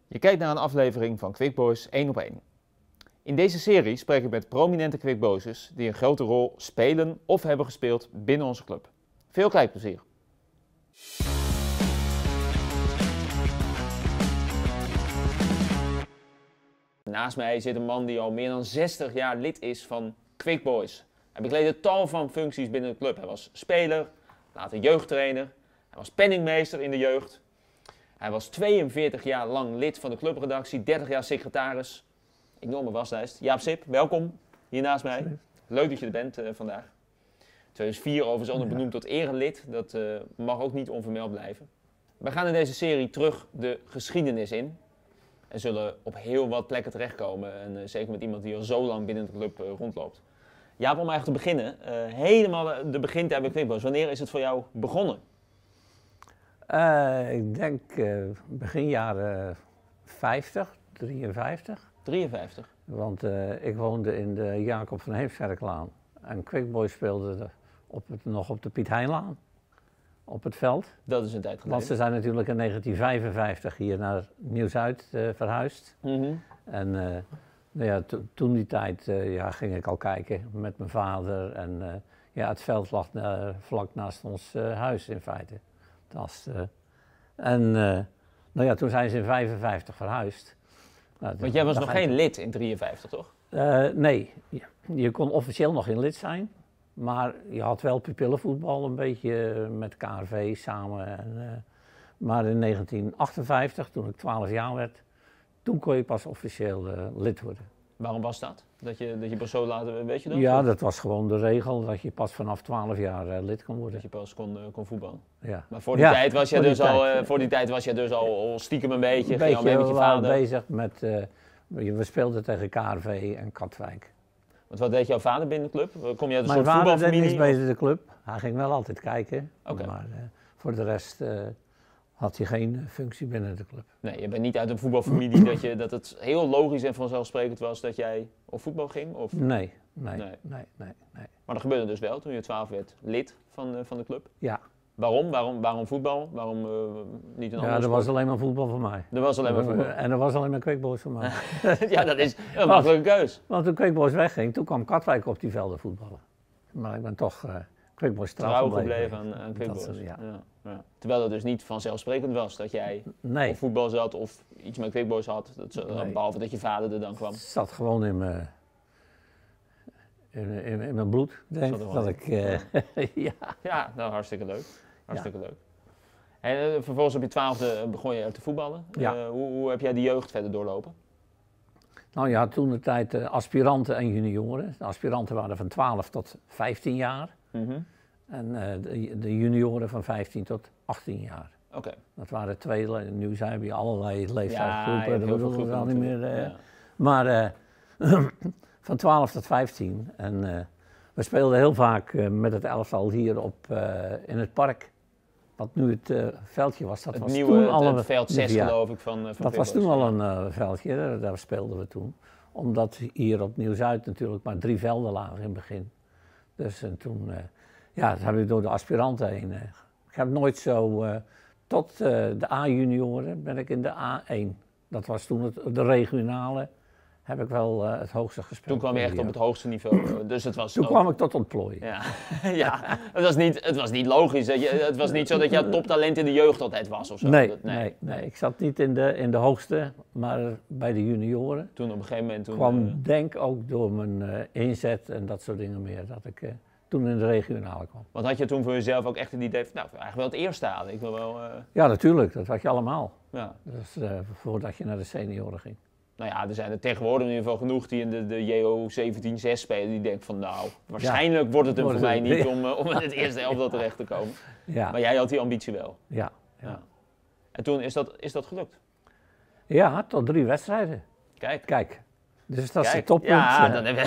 Je kijkt naar een aflevering van Quick Boys 1 op 1. In deze serie spreek ik met prominente Quick Boys'ers die een grote rol spelen of hebben gespeeld binnen onze club. Veel kijkplezier! Naast mij zit een man die al meer dan 60 jaar lid is van Quick Boys. Hij bekleedde tal van functies binnen de club. Hij was speler, later jeugdtrainer, hij was penningmeester in de jeugd. Hij was 42 jaar lang lid van de clubredactie, 30 jaar secretaris. Enorme waslijst. Jaap Sip, welkom hier naast mij. Leuk dat je er bent vandaag. 2004 overigens ook benoemd tot erelid. Dat mag ook niet onvermeld blijven. We gaan in deze serie terug de geschiedenis in. En zullen op heel wat plekken terechtkomen. En zeker met iemand die al zo lang binnen de club rondloopt. Jaap, om eigenlijk te beginnen. Helemaal de begintijd bij Quick Boys. Wanneer is het voor jou begonnen? Ik denk begin jaren 50, 53. 53? Want ik woonde in de Jacob van Heemskerklaan. En Quick Boys speelde nog op de Piet Heinlaan. Op het veld. Dat is een tijd geleden. Want ze zijn natuurlijk in 1955 hier naar Nieuw-Zuid verhuisd. En nou ja, toen die tijd ging ik al kijken met mijn vader. En het veld lag vlak naast ons huis in feite. Toen zijn ze in 55 verhuisd. Nou, Want jij was nog geen lid in 53, toch? Nee, je kon officieel nog geen lid zijn. Maar je had wel pupillenvoetbal een beetje met KRV samen. Maar in 1958, toen ik 12 jaar werd, toen kon je pas officieel lid worden. Waarom was dat? Dat je pas zo later, weet je dat? Ja, dat was gewoon de regel, dat je pas vanaf 12 jaar lid kon worden. Dat je pas kon voetballen. Ja. Maar voor die tijd was je dus al stiekem een beetje, ging al mee met je vader. Bezig met, we speelden tegen KRV en Katwijk. Want wat deed jouw vader binnen de club? Kom je uit een soort voetbalfamilie? Mijn vader deed niks bij de club. Hij ging wel altijd kijken. Okay. Maar voor de rest had hij geen functie binnen de club. Nee, je bent niet uit een voetbalfamilie dat het heel logisch en vanzelfsprekend was dat jij op voetbal ging? Of? Nee. Maar dat gebeurde dus wel toen je 12 werd lid van de club? Ja. Waarom voetbal? Waarom niet een andere sport? Er was alleen maar voetbal voor mij. Er was alleen maar voetbal? En er was alleen maar Quick Boys voor mij. Ja, dat is een makkelijke keus. Want toen Quick Boys wegging, toen kwam Katwijk op die velden voetballen. Maar ik ben toch Quick Boys trouw gebleven aan Quick Boys. Ja. Terwijl het dus niet vanzelfsprekend was dat jij op voetbal zat of iets met Quick Boys had. Behalve dat je vader er dan kwam. Het zat gewoon in mijn bloed, denk ik. Dat ik ja, nou hartstikke leuk. Leuk. En vervolgens op je 12e begon je te voetballen. Ja. Hoe heb jij die jeugd verder doorlopen? Nou ja, toen de tijd aspiranten en junioren. De aspiranten waren van 12 tot 15 jaar. En de junioren van 15 tot 18 jaar. Okay. Dat waren twee, nu zijn we allerlei leeftijdsgroepen. Ja, dat bedoelen we al niet meer. Maar van 12 tot 15. En we speelden heel vaak met het elftal hier in het park. Wat nu het veldje was. Dat het was nieuwe, toen al het veld 6 geloof ik van dat was toen al een veldje, daar speelden we toen. Omdat hier op Nieuw-Zuid natuurlijk maar 3 velden lagen in het begin. Dus en toen, dat heb ik door de aspiranten heen. Ik heb nooit zo, tot de A-junioren ben ik in de A1. Dat was toen de regionale, heb ik wel het hoogste gespeeld. Toen kwam je echt op het hoogste niveau. Dus het was toen kwam ik tot ontplooien. Ja, ja. Het was niet logisch. Het was niet zo dat je toptalent in de jeugd altijd was of zo. Nee. Ik zat niet in de hoogste, maar bij de junioren. Toen op een gegeven moment... kwam denk ook door mijn inzet en dat soort dingen meer, dat ik toen in de regionale kwam. Want had je toen voor jezelf ook echt het idee van, eigenlijk wel het eerste halen? Ik wil wel... Ja, natuurlijk. Dat had je allemaal. Ja. Dus voordat je naar de senioren ging. Nou ja, er zijn er tegenwoordig in ieder geval genoeg die in de JO 17-6 spelen. Die denken van waarschijnlijk wordt het hem voor mij niet om in het eerste elftal terecht te komen. Ja. Maar jij had die ambitie wel. Ja. En toen is dat gelukt? Ja, tot 3 wedstrijden. Kijk. Dus dat is het toppunt. Ja, dan heb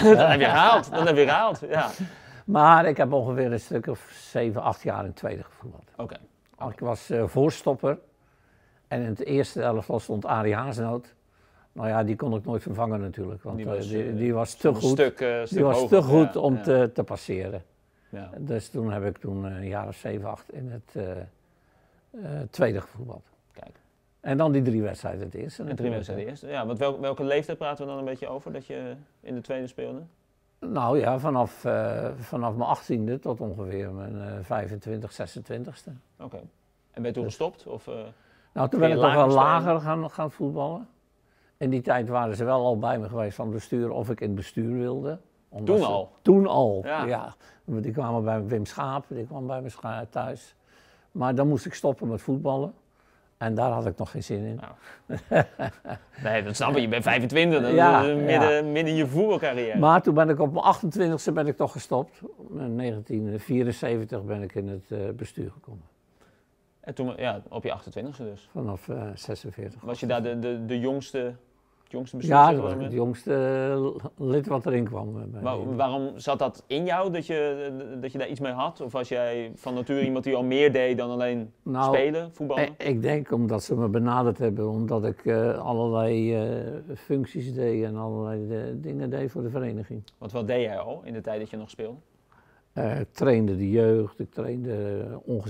je gehaald. Ja. Maar ik heb ongeveer een stuk of 7, 8 jaar in het tweede gevoetbald. Oké. Ik was voorstopper. En in het eerste elftal stond Arie Hazenhout. Nou ja, die kon ik nooit vervangen natuurlijk, want die was te goed. Die was te goed om te passeren. Ja. Dus toen heb ik een jaar of 7, 8 in het tweede gevoetbald. Kijk. En dan die 3 wedstrijden het eerste. En 3 wedstrijden eerst. Ja, want welke leeftijd praten we dan een beetje over dat je in de tweede speelde? Nou ja, vanaf mijn 18e tot ongeveer mijn 25, 26e. Oké. En ben je toen gestopt? Of, nou, toen ben ik nog wel lager gaan voetballen. In die tijd waren ze wel al bij me geweest van het bestuur of ik in het bestuur wilde. Toen al? Toen al, ja. Die kwamen bij Wim Schaap, die kwam bij me thuis. Maar dan moest ik stoppen met voetballen. En daar had ik nog geen zin in. Nou. Nee, dat snap je. Je bent 25, midden in je voetbalcarrière. Maar toen ben ik op mijn 28e ben ik toch gestopt. In 1974 ben ik in het bestuur gekomen. En toen, op je 28e dus? Vanaf 46. Was je daar de jongste bestuurder? Ja, dat was het jongste lid wat erin kwam. Waarom zat dat in jou, dat je daar iets mee had? Of was jij van nature iemand die al meer deed dan alleen spelen, voetballen? Ik denk omdat ze me benaderd hebben, omdat ik allerlei functies deed en allerlei dingen deed voor de vereniging. Want wat deed jij al in de tijd dat je nog speelde? Ik trainde de jeugd, ik trainde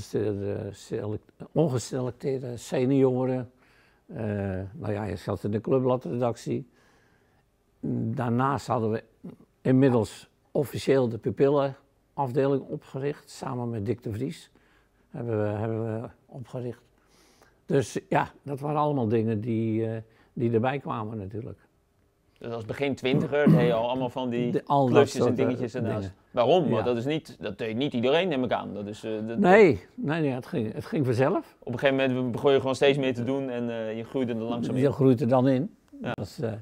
ongeselecteerde senioren. Nou ja, je zat in de clubbladredactie. Daarnaast hadden we inmiddels officieel de pupillenafdeling opgericht, samen met Dick de Vries hebben we opgericht. Dus ja, dat waren allemaal dingen die erbij kwamen natuurlijk. Dus als begin twintiger deed je al allemaal van die klusjes en dingetjes ernaast. Waarom? Ja. Want dat deed niet iedereen, neem ik aan. Nee, het ging vanzelf. Op een gegeven moment begon je gewoon steeds meer te doen en je groeide er langzaam in. Je groeit er dan in. Ja.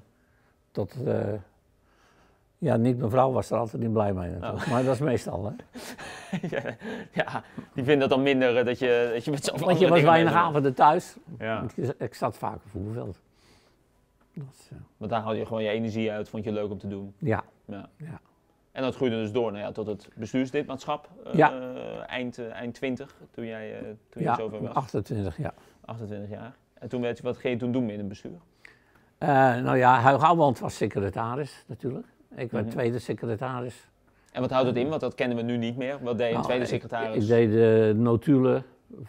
Niet mijn vrouw was er altijd niet blij mee natuurlijk, maar dat is meestal hè. Ja, die vinden dat dan minder dat je met zoveel. Want je was weinig avonden thuis. Ja. Ik zat vaak op voetbalveld. Want daar haal je gewoon je energie uit, vond je leuk om te doen. Ja. En dat groeide dus door tot het bestuurslidmaatschap, eind 20, toen jij zover was. 28, ja. 28 jaar. En toen wat ging je toen doen in het bestuur? Huig Ouwand was secretaris natuurlijk. Ik werd tweede secretaris. En wat houdt het in? Want dat kennen we nu niet meer. Wat deed een tweede secretaris? Ik deed de notulen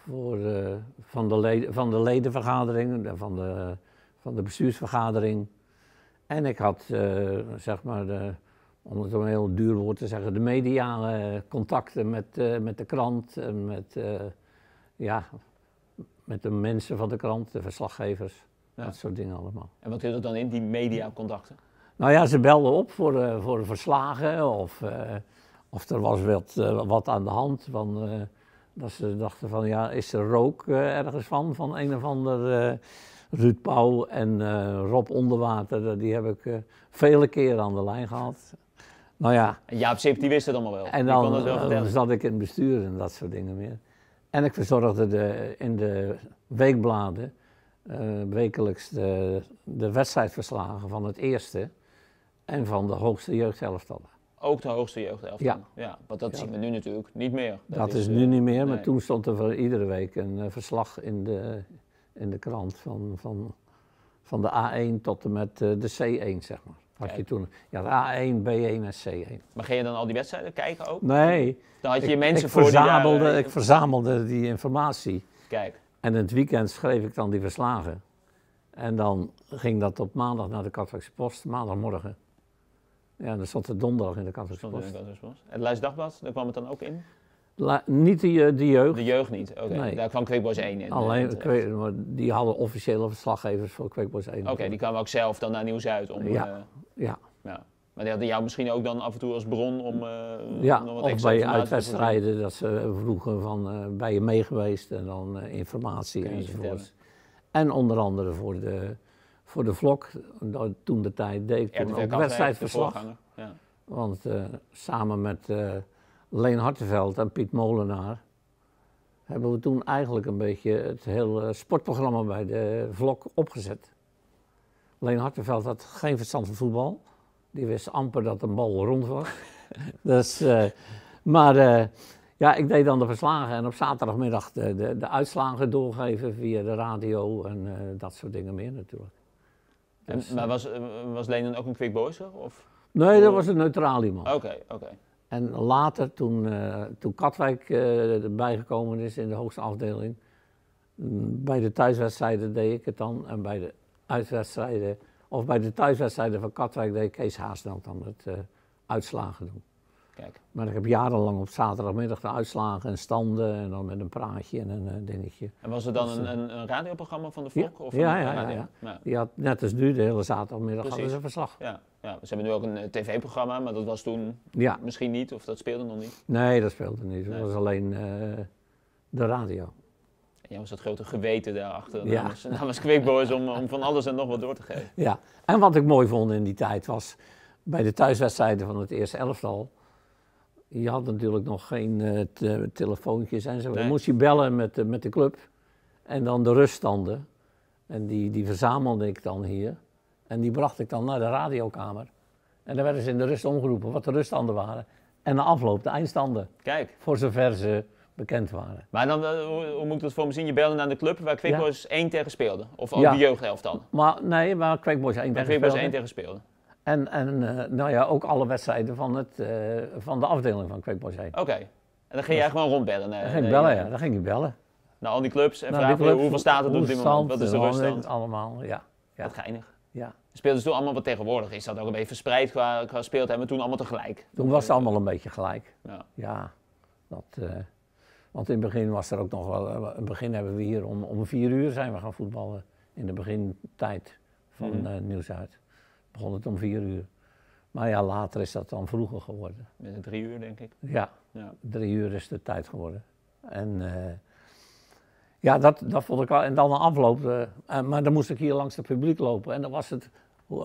van de ledenvergadering, van de bestuursvergadering. En ik had, om het een heel duur woord te zeggen, de mediale contacten met de krant en met de mensen van de krant, de verslaggevers, dat soort dingen allemaal. En wat hield het dan in, die mediacontacten? Nou ja, ze belden op voor verslagen of er was wat aan de hand. Dat ze dachten van, is er rook ergens van een of ander Ruud Pauw en Rob Onderwater, die heb ik vele keren aan de lijn gehad. Nou ja. En Jaap Sip, die wist het allemaal wel. En dan zat ik in het bestuur en dat soort dingen meer. En ik verzorgde in de weekbladen wekelijks de wedstrijdverslagen van het eerste en van de hoogste jeugdelftallen. Ook de hoogste jeugdelftallen? Ja. Want dat zien we nu natuurlijk niet meer. Dat is nu niet meer, maar toen stond er voor iedere week een verslag in de krant van de A1 tot en met de C1, zeg maar. Had je toen, de A1, B1 en C1. Maar ging je dan al die wedstrijden kijken ook? Nee. Dan had je mensen ik verzamelde die informatie. Kijk. En in het weekend schreef ik dan die verslagen. En dan ging dat op maandag naar de Katwijkse Post, maandagmorgen. Ja, en dan stond het donderdag in de Katwijkse Post. Het Leids Dagblad, daar kwam het dan ook in? Niet de jeugd. De jeugd niet, oké. Nee. Daar kwam Quick Boys 1 in. Alleen, die hadden officiële verslaggevers voor Quick Boys 1. Oké, die kwamen ook zelf dan naar Nieuws-Zuid om... Ja. Maar die hadden jou misschien ook dan af en toe als bron om wat of bij uitwedstrijden, dat ze vroegen van, ben je mee geweest en dan informatie enzovoort. En onder andere voor de vlog, toen de tijd deed ik toen ook wedstrijdverslag. Ja. Want samen met Leen Hartenveld en Piet Molenaar hebben we toen eigenlijk een beetje het hele sportprogramma bij de vlog opgezet. Leen Hartenveld had geen verstand van voetbal. Die wist amper dat een bal rond was. Ik deed dan de verslagen en op zaterdagmiddag de uitslagen doorgeven via de radio en dat soort dingen meer natuurlijk. Maar was Leen dan ook een Quick Boyser? Of? Nee, dat was een neutraal iemand. Oké. En later, toen Katwijk erbij gekomen is in de hoogste afdeling, Bij de thuiswedstrijden deed ik het dan en bij de uitwedstrijden, of bij de thuiswedstrijden van Katwijk deed Kees Haasnoot dan het uitslagen doen. Kijk. Maar ik heb jarenlang op zaterdagmiddag de uitslagen en standen en dan met een praatje en een dingetje. En was er dan een radioprogramma van de VOK? Ja, Of ja. Die had net als nu de hele zaterdagmiddag hadden ze verslag. Ja. Ze hebben nu ook een tv-programma, maar dat was toen misschien niet, of dat speelde nog niet? Nee, dat speelde niet. Dat was alleen de radio. En jij was dat grote geweten daarachter namens Quick Boys om van alles en nog wat door te geven. Ja, en wat ik mooi vond in die tijd was, bij de thuiswedstrijden van het eerste elftal, je had natuurlijk nog geen telefoontjes en zo. Nee. Dan moest je bellen met de club en dan de ruststanden. En die verzamelde ik dan hier en die bracht ik dan naar de radiokamer. En dan werden ze in de rust omgeroepen wat de ruststanden waren. En na afloop de eindstanden. Kijk. Voor zover ze bekend waren. Maar dan, hoe moet ik dat voor me zien? Je belde naar de club waar Quick Boys 1 tegen speelde? Of ook de jeugdhelft dan? Maar Quick Boys 1 tegen speelde. 1 tegen speelde. En ook alle wedstrijden van de afdeling van Quick Boys 1. Oké. En dan ging jij gewoon rondbellen? Dan ging ik bellen. Naar al die clubs en vragen hoeveel staat het op dit moment? Wat is de ruststand? Allemaal, ja. Wat geinig. Ja. Speelden ze toen allemaal wat tegenwoordig? Is dat ook een beetje verspreid qua speeltijd, maar toen allemaal tegelijk? Toen was het allemaal een beetje gelijk. Ja. Want in het begin was er ook nog wel, in het begin hebben we hier om 4 uur zijn we gaan voetballen. In de begintijd van Nieuw-Zuid. Begon het om 4 uur. Maar ja, later is dat dan vroeger geworden. Met 3 uur denk ik. Ja, 3 uur is de tijd geworden. En dat vond ik wel. En dan na afloop, maar dan moest ik hier langs het publiek lopen. En dan was het,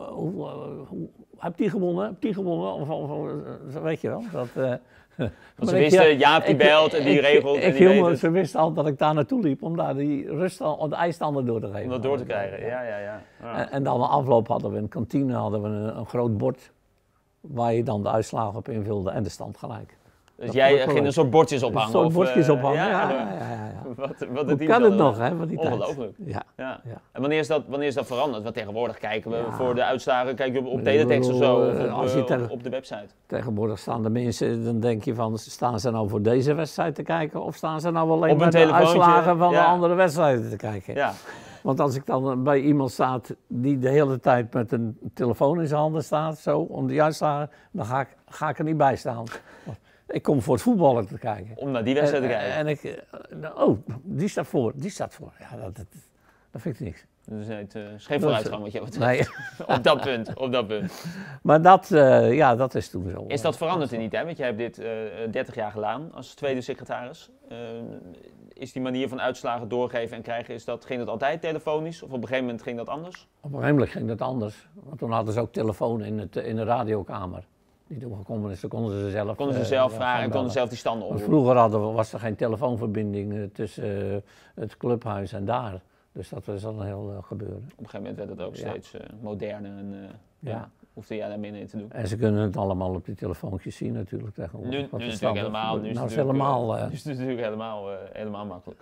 heb die gewonnen? Heb die gewonnen? Of weet je wel. Want ze wisten, Jaap die belt en die regelt. Ze wisten al dat ik daar naartoe liep om daar die de eindstanden door te geven. Om dat door te krijgen, ja. En dan na afloop hadden we in de kantine een groot bord waar je dan de uitslagen op invulde en de stand gelijk. Dus jij ging een soort bordjes ophangen? Een soort bordjes ophangen, ja. Hoe kan het nog, hè, van die tijd? Ongelooflijk. Ja. En wanneer is dat veranderd? Want tegenwoordig kijken we voor de uitslagen, kijk je op teletext of zo, of op de website. Tegenwoordig staan de mensen, dan denk je van, staan ze nou voor deze wedstrijd te kijken of staan ze nou alleen op naar de uitslagen van de andere wedstrijden te kijken? Ja. Want als ik dan bij iemand sta die de hele tijd met een telefoon in zijn handen staat, zo, om die uitslagen, dan ga ik er niet bij staan. Ik kom voor het voetballen te kijken. Om naar die wedstrijd te kijken? En ik, die staat voor. Ja, dat vind ik niks. Dus het is geen vooruitgang wat je betreft. Nee. op dat punt. Maar dat is toen zo. Is dat veranderd in die tijd? Want jij hebt dit 30 jaar gedaan als tweede secretaris. Is die manier van uitslagen doorgeven en krijgen, ging dat altijd telefonisch? Of op een gegeven moment ging dat anders? Op een gegeven moment ging dat anders. Want toen hadden ze ook telefoon in de radiokamer. Die toen gekomen is, dan konden ze zelf... Konden ze zelf vragen en konden zelf die standen op. Vroeger was er geen telefoonverbinding tussen het clubhuis en daar. Dus dat was al een heel gebeuren. Op een gegeven moment werd het ook steeds moderner en hoefde jij daar minder in te doen. En ze kunnen het allemaal op die telefoontjes zien natuurlijk tegenwoordig. Nu is het helemaal, nu is het natuurlijk helemaal makkelijk.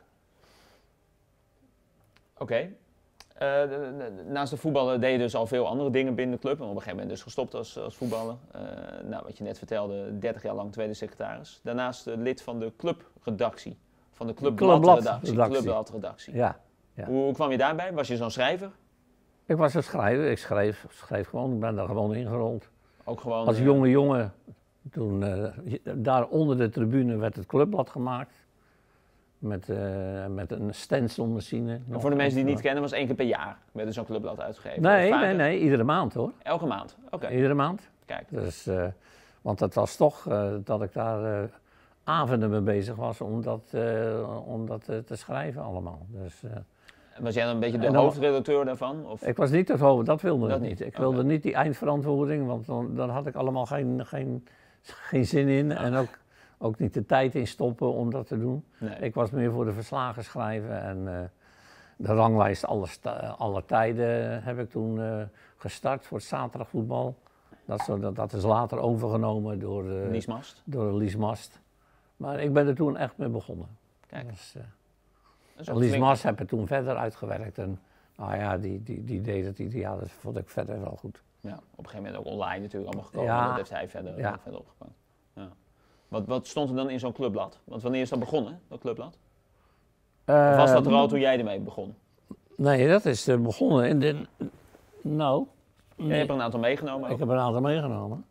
Oké. Naast de voetballen deed je dus al veel andere dingen binnen de club. En op een gegeven moment dus gestopt als voetballer. Wat je net vertelde, 30 jaar lang tweede secretaris. Daarnaast lid van de clubredactie. Van de clubbladredactie. Ja. Hoe kwam je daarbij? Was je zo'n schrijver? Ik was een schrijver. Ik schreef gewoon. Ik ben daar gewoon ingerold. Ook gewoon... Als jonge jongen. Toen, daar onder de tribune werd het clubblad gemaakt. Met een stencilmachine. En voor de mensen die het niet kennen, was 1 keer per jaar werd er zo'n clubblad uitgegeven? Nee, iedere maand hoor. Elke maand? Oké. Iedere maand. Kijk. Dus, want het was toch dat ik daar avonden mee bezig was om dat te schrijven allemaal. Dus, was jij dan een beetje de hoofdredacteur daarvan? Of? Ik was niet het hoofd, dat wilde ik niet. Ik wilde niet die eindverantwoording, want dan had ik allemaal geen zin in. Ja. En ook niet de tijd in stoppen om dat te doen. Nee. Ik was meer voor de verslagen schrijven en de ranglijst alle tijden heb ik toen gestart voor het zaterdagvoetbal. Dat is later overgenomen door Lies Mast. Maar ik ben er toen echt mee begonnen. Kijk. Dus, Lies Mast heb ik toen verder uitgewerkt en die deed het ideaal, dat vond ik verder wel goed. Ja, op een gegeven moment ook online natuurlijk allemaal gekomen, dat heeft hij verder opgepakt. Ja. Wat stond er dan in zo'n clubblad? Want wanneer is dat begonnen, dat clubblad? Of was dat er al toen jij ermee begon? Nee, dat is begonnen in de... Nou... Je hebt er een aantal meegenomen ook. Ik heb er een aantal meegenomen.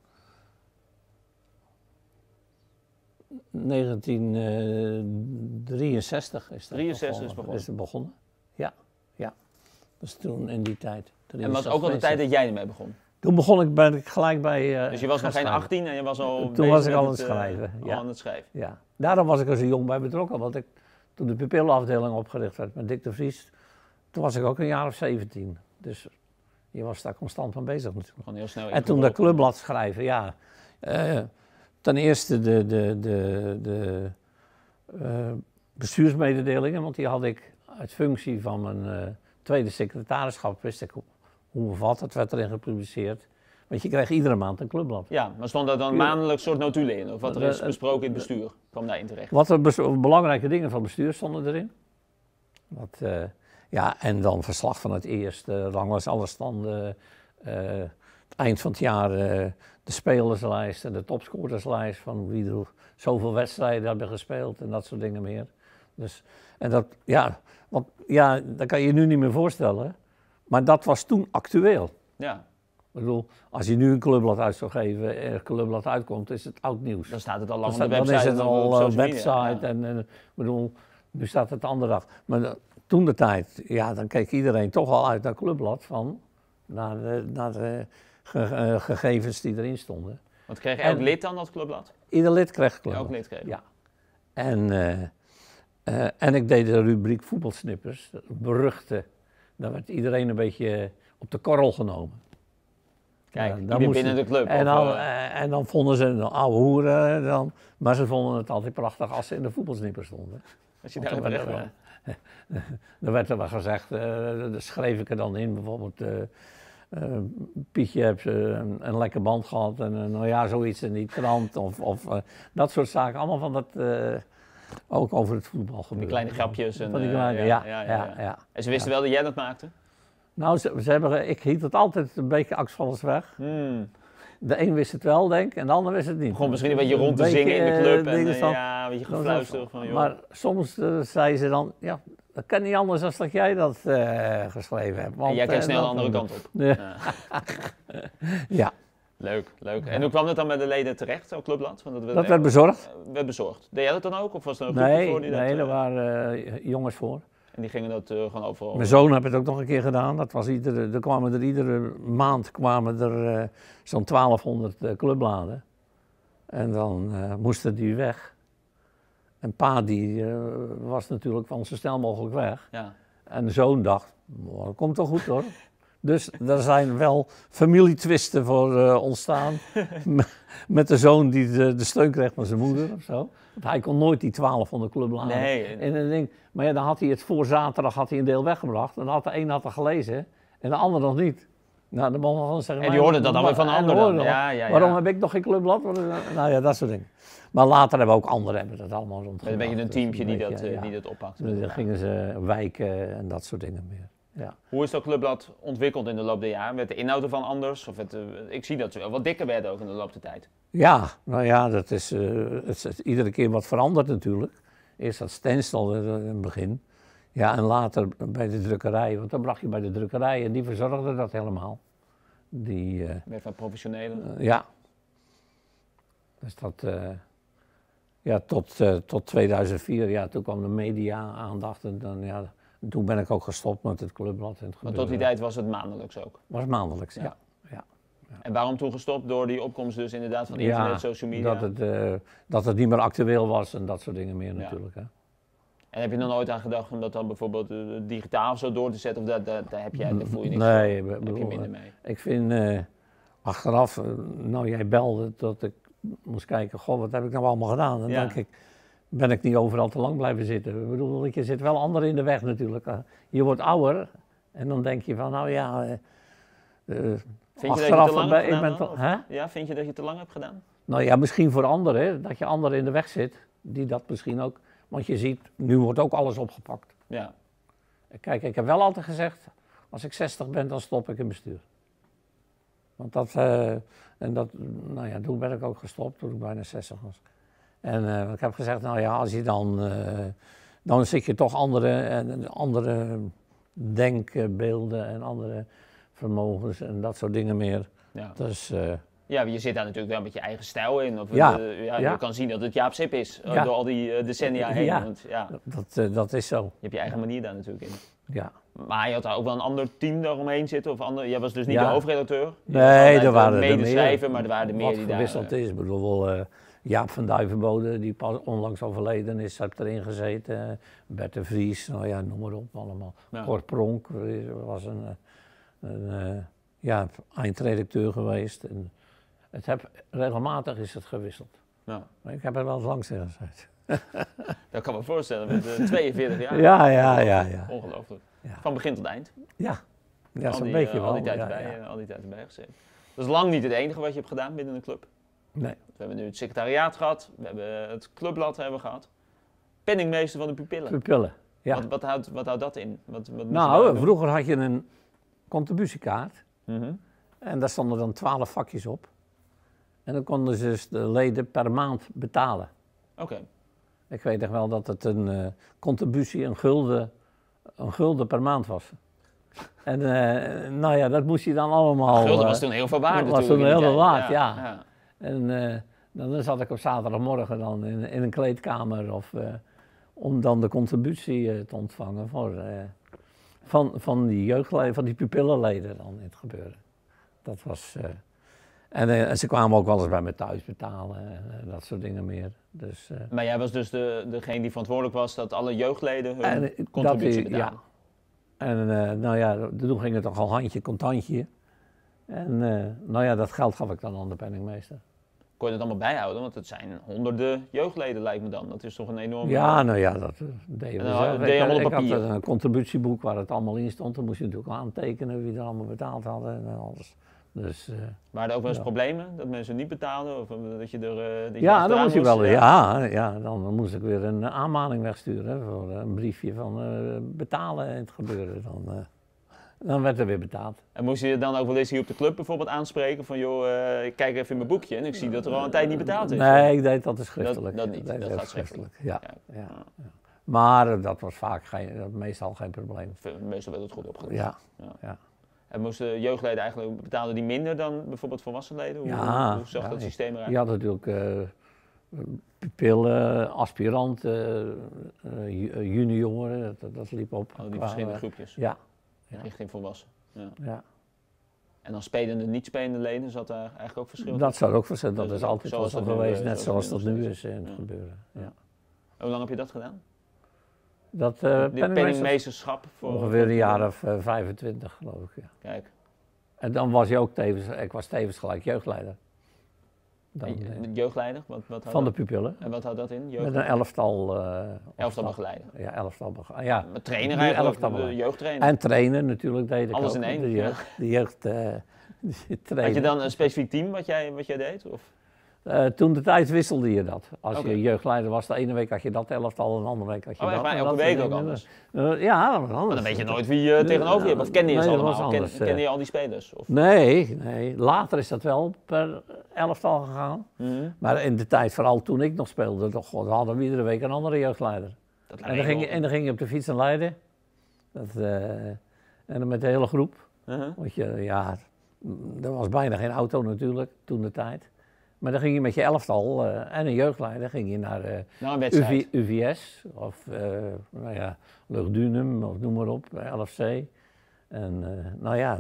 1963 is dat 63 is begonnen. Is het begonnen. Ja, ja. Dus toen in die tijd. En was ook al de tijd dat jij ermee begon? Toen ben ik gelijk bij... dus je was nog geen 18 en je was al toen was ik al aan het schrijven. Al aan het schrijven. Ja. Daarom was ik er zo jong bij betrokken. Want toen de pupillenafdeling opgericht werd met Dick de Vries, toen was ik ook een jaar of 17. Dus je was daar constant mee bezig natuurlijk. Gewoon heel snel. En toen dat clubblad schrijven, ja. Ten eerste de bestuursmededelingen, want die had ik uit functie van mijn tweede secretarischap, wist ik hoe of wat, het werd erin gepubliceerd. Want je kreeg iedere maand een clubblad. Ja, maar stond daar dan maandelijk soort notulen in? Of wat er is besproken in het bestuur, kwam daarin terecht? Wat er belangrijke dingen van het bestuur stonden erin. Ja, en dan verslag van het eerste, ranglijst alle standen, het eind van het jaar de spelerslijst en de topscorerslijst van wie er zoveel wedstrijden hebben gespeeld en dat soort dingen meer. Dus, en dat, ja, want ja, dat kan je je nu niet meer voorstellen, maar dat was toen actueel. Ja. Ik bedoel, als je nu een clubblad uit zou geven en een clubblad uitkomt, is het oud nieuws. Dan staat het al lang op de website. Dan is het al op website ja. en ik bedoel, nu staat het de andere dag. Maar toen de tijd, ja, dan keek iedereen toch al uit naar clubblad naar de gegevens die erin stonden. Want kreeg elk lid dan dat clubblad? Ieder lid kreeg een clubblad. Elk lid kreeg. Ja. En ik deed de rubriek voetbalsnippers, dat beruchte. Daar werd iedereen een beetje op de korrel genomen. Kijk, ieder binnen de club. En dan vonden ze een oude hoeren, maar ze vonden het altijd prachtig als ze in de voetbalsnippers stonden. Als je daar terecht kwam. Dan werd er wel gezegd, daar schreef ik er dan in, bijvoorbeeld Pietje heeft een lekker band gehad en nou ja, zoiets in die krant of dat soort zaken. Allemaal van dat, ook over het voetbalgebied. Die kleine grapjes. En, van die kleine, ja. En ze wisten wel dat jij dat maakte? Nou, ik hield het altijd een beetje angstvallig weg. De een wist het wel, denk ik, en de ander wist het niet. Begon misschien een beetje rond te zingen in de club en ja, een beetje gefluister van joh. Maar soms zei ze dan, ja, dat kan niet anders dan dat jij dat geschreven hebt. Want, en jij kijkt snel de andere kant op. Ja. Leuk, leuk. En hoe kwam dat dan bij de leden terecht, zo'n clubblad? Want dat werd bezorgd. Werd bezorgd. Deed jij dat dan ook? Of was er een groepje voor die dat? Nee, er waren jongens voor. En die gingen dat gewoon overal? Mijn zoon heeft het ook nog een keer gedaan. Dat was iedere maand zo'n 1200 clubbladen. En dan moesten die weg. En pa die was natuurlijk van zo snel mogelijk weg. Ja. En de zoon dacht, dat komt toch goed hoor. Dus er zijn wel familietwisten voor ontstaan. Met de zoon die de steun kreeg van zijn moeder of zo. Want hij kon nooit die 1200 clubbladen. Nee. Maar ja, dan had hij het voor zaterdag een deel weggebracht. En de een had er gelezen en de ander nog niet. Nou, dan mogen we gewoon zeggen... En die hoorden dat dan weer van een ander dan. Ja. Waarom heb ik nog geen clubblad? Nou ja, dat soort dingen. Maar later hebben ook anderen dat allemaal rondgebracht. Met een beetje een teampje die dat oppakte. Dan gingen ze wijken en dat soort dingen meer. Ja. Hoe is dat clubblad ontwikkeld in de loop der jaren? Werd de inhoud ervan anders? Of ik zie dat ze wel wat dikker werden ook in de loop der tijd. Ja, nou ja, dat is, het is iedere keer wat veranderd natuurlijk. Eerst dat stencil in het begin. Ja, en later bij de drukkerij. Want dan bracht je bij de drukkerij en die verzorgde dat helemaal. Werd van professionelen? Ja. Dus dat... ja, tot 2004, ja, toen kwam de media-aandacht en dan, ja, toen ben ik ook gestopt met het clubblad. Maar tot die tijd was het maandelijks ook? Was maandelijks, ja. En waarom toen gestopt? Door die opkomst dus inderdaad van internet, social media? Dat het niet meer actueel was en dat soort dingen meer natuurlijk. Hè. En heb je er nooit aan gedacht om dat dan bijvoorbeeld digitaal zo door te zetten? Of daar voel je niks nee, van? Daar heb je minder mee? Ik vind achteraf, nou jij belde dat ik moest kijken, goh, wat heb ik nou allemaal gedaan? Dan denk ik, ben ik niet overal te lang blijven zitten. Ik bedoel, je zit wel anderen in de weg natuurlijk. Je wordt ouder en dan denk je van, nou ja... Vind je dat je te lang hebt gedaan? Ja, vind je dat je te lang hebt gedaan? Nou ja, misschien voor anderen, dat je anderen in de weg zit. Die dat misschien ook. Want je ziet, nu wordt ook alles opgepakt. Ja. Kijk, ik heb wel altijd gezegd, als ik 60 ben, dan stop ik in bestuur. Want nou ja, toen ben ik ook gestopt, toen ik bijna 60 was. En ik heb gezegd, nou ja, als je dan dan zit je toch andere denkbeelden en andere vermogens en dat soort dingen meer. Ja. Dus, Ja, je zit daar natuurlijk wel met je eigen stijl in. Of Ja, je ja. kan zien dat het Jaap Sip is, Ja. door al die decennia heen. Ja. Want, ja, dat is zo. je hebt je eigen manier daar natuurlijk in. Ja. Maar je had daar ook wel een ander team daaromheen zitten? Of jij was dus niet Ja. de hoofdredacteur? Nee, er waren er medeschrijver, meer. maar er waren er meer Wat die daar... gewisseld is. Ik bedoel, Jaap van Duivenbode, die pas onlangs overleden is, heeft erin gezeten. Bert de Vries, nou ja, noem maar op allemaal. Ja. Cor Pronk was een eindredacteur geweest. En regelmatig is het gewisseld. Ja. Maar ik heb er wel eens langs in gezeten. Dat kan me voorstellen, met 42 jaar. Ja. Ongelooflijk. Ja. Van begin tot eind. Ja, Al zo'n die, beetje wel. al die tijd ja, erbij, ja. al die tijd erbij gezeten. Dat is lang niet het enige wat je hebt gedaan binnen de club. Nee. We hebben nu het secretariaat gehad, we hebben het clubblad hebben gehad. Penningmeester van de pupillen. Pupillen, ja. Wat houdt dat in? Wat moet je Nou, daar doen? vroeger had je een contributiekaart. Mhm. En daar stonden dan 12 vakjes op. En dan konden ze dus de leden per maand betalen. Oké. Ik weet nog wel dat het een contributie, een gulden per maand was. En nou ja, dat moest je dan allemaal... Gulden was toen heel veel waard dat was natuurlijk. toen in die heel veel tijd. waard, ja. En dan zat ik op zaterdagmorgen dan in een kleedkamer om dan de contributie te ontvangen van die jeugdleden, van die pupillenleden dan in het gebeuren. Dat was... En ze kwamen ook wel eens bij me thuis betalen en dat soort dingen meer. Dus, Maar jij was dus degene die verantwoordelijk was dat alle jeugdleden hun contributie betaalden? Ja. En nou ja, toen ging het toch al handje contantje. En nou ja, dat geld gaf ik dan aan de penningmeester. Kon je dat allemaal bijhouden? Want het zijn honderden jeugdleden lijkt me dan. Dat is toch een enorme... Ja, nou ja, dat deden we En dan zelf. deed je allemaal op Ik had papier? een contributieboek waar het allemaal in stond. Dan moest je natuurlijk aantekenen wie er allemaal betaald hadden en alles. Dus, Waren er ook wel eens ja. problemen? Dat mensen niet betaalden? Of dat je er... dat je ja, dan achteraan moest je wel. ja. Ja, dan moest ik weer een aanmaning wegsturen voor een briefje van betalen in het gebeuren. Dan werd er weer betaald. En moest je dan ook wel eens hier op de club bijvoorbeeld aanspreken van joh, ik kijk even in mijn boekje en ik zie dat er al een tijd niet betaald is. Nee, ik deed dat schriftelijk. Dat niet, Ik deed dat gaat schriftelijk. Ja, Ja. ja. Maar dat was vaak meestal geen probleem. Meestal werd het goed opgelost. Ja. En moesten jeugdleden eigenlijk, betaalden die minder dan bijvoorbeeld volwassen leden? Hoe zag dat systeem eruit? Je had natuurlijk pupillen, aspiranten, junioren, dat liep op. Oh, die verschillende groepjes, Ja. richting volwassen. Ja. En dan spelende, niet spelende leden, zat daar eigenlijk ook verschil Dat zou ook verschillen, dat Dus is altijd zoals wel zo dat nu, geweest, net zoals zoals het dat nu nu nog is in het Ja. gebeuren. Ja. Hoe lang heb je dat gedaan? Dat Dit penningmeesterschap? ongeveer een jaar of 25 geloof ik. Ja. Kijk, En dan was je ook ik was tevens gelijk jeugdleider. Dan, jeugdleider? Wat houdt van de dat? pupillen. En wat houdt dat in? Met een elftal. Elftal begeleiden. Ja, elftal begeleiden. Ja. Met trainer Nu eigenlijk, elftal de begeleiden. jeugdtrainer. En trainen natuurlijk deed ik Alles ook. in één, De jeugd trainen. Had je dan een specifiek team wat jij deed? Of? Toen de tijd wisselde je dat. Als Oké. je jeugdleider was, de ene week had je dat elftal, de andere week had je Oh, echt dat. waar? en Elke dat week soort ook dingen. anders? Ja, dat was Maar anders. dan weet je nooit wie je tegenover je hebt. Of kende je ze Nee, dat was allemaal? anders, Kende je al die spelers? Of? Nee. Later is dat wel per elftal gegaan. Mhm. Maar in de tijd, vooral toen ik nog speelde, hadden we iedere week een andere jeugdleider. Dat En dan ging je op de fiets en Leiden. En dan met de hele groep. Uh-huh. Want er was bijna geen auto natuurlijk, toen de tijd. Maar dan ging je met je elftal en een jeugdleider ging je naar Nou, een wedstrijd. UVS of Lugdunum of noem maar op, LFC. En nou ja,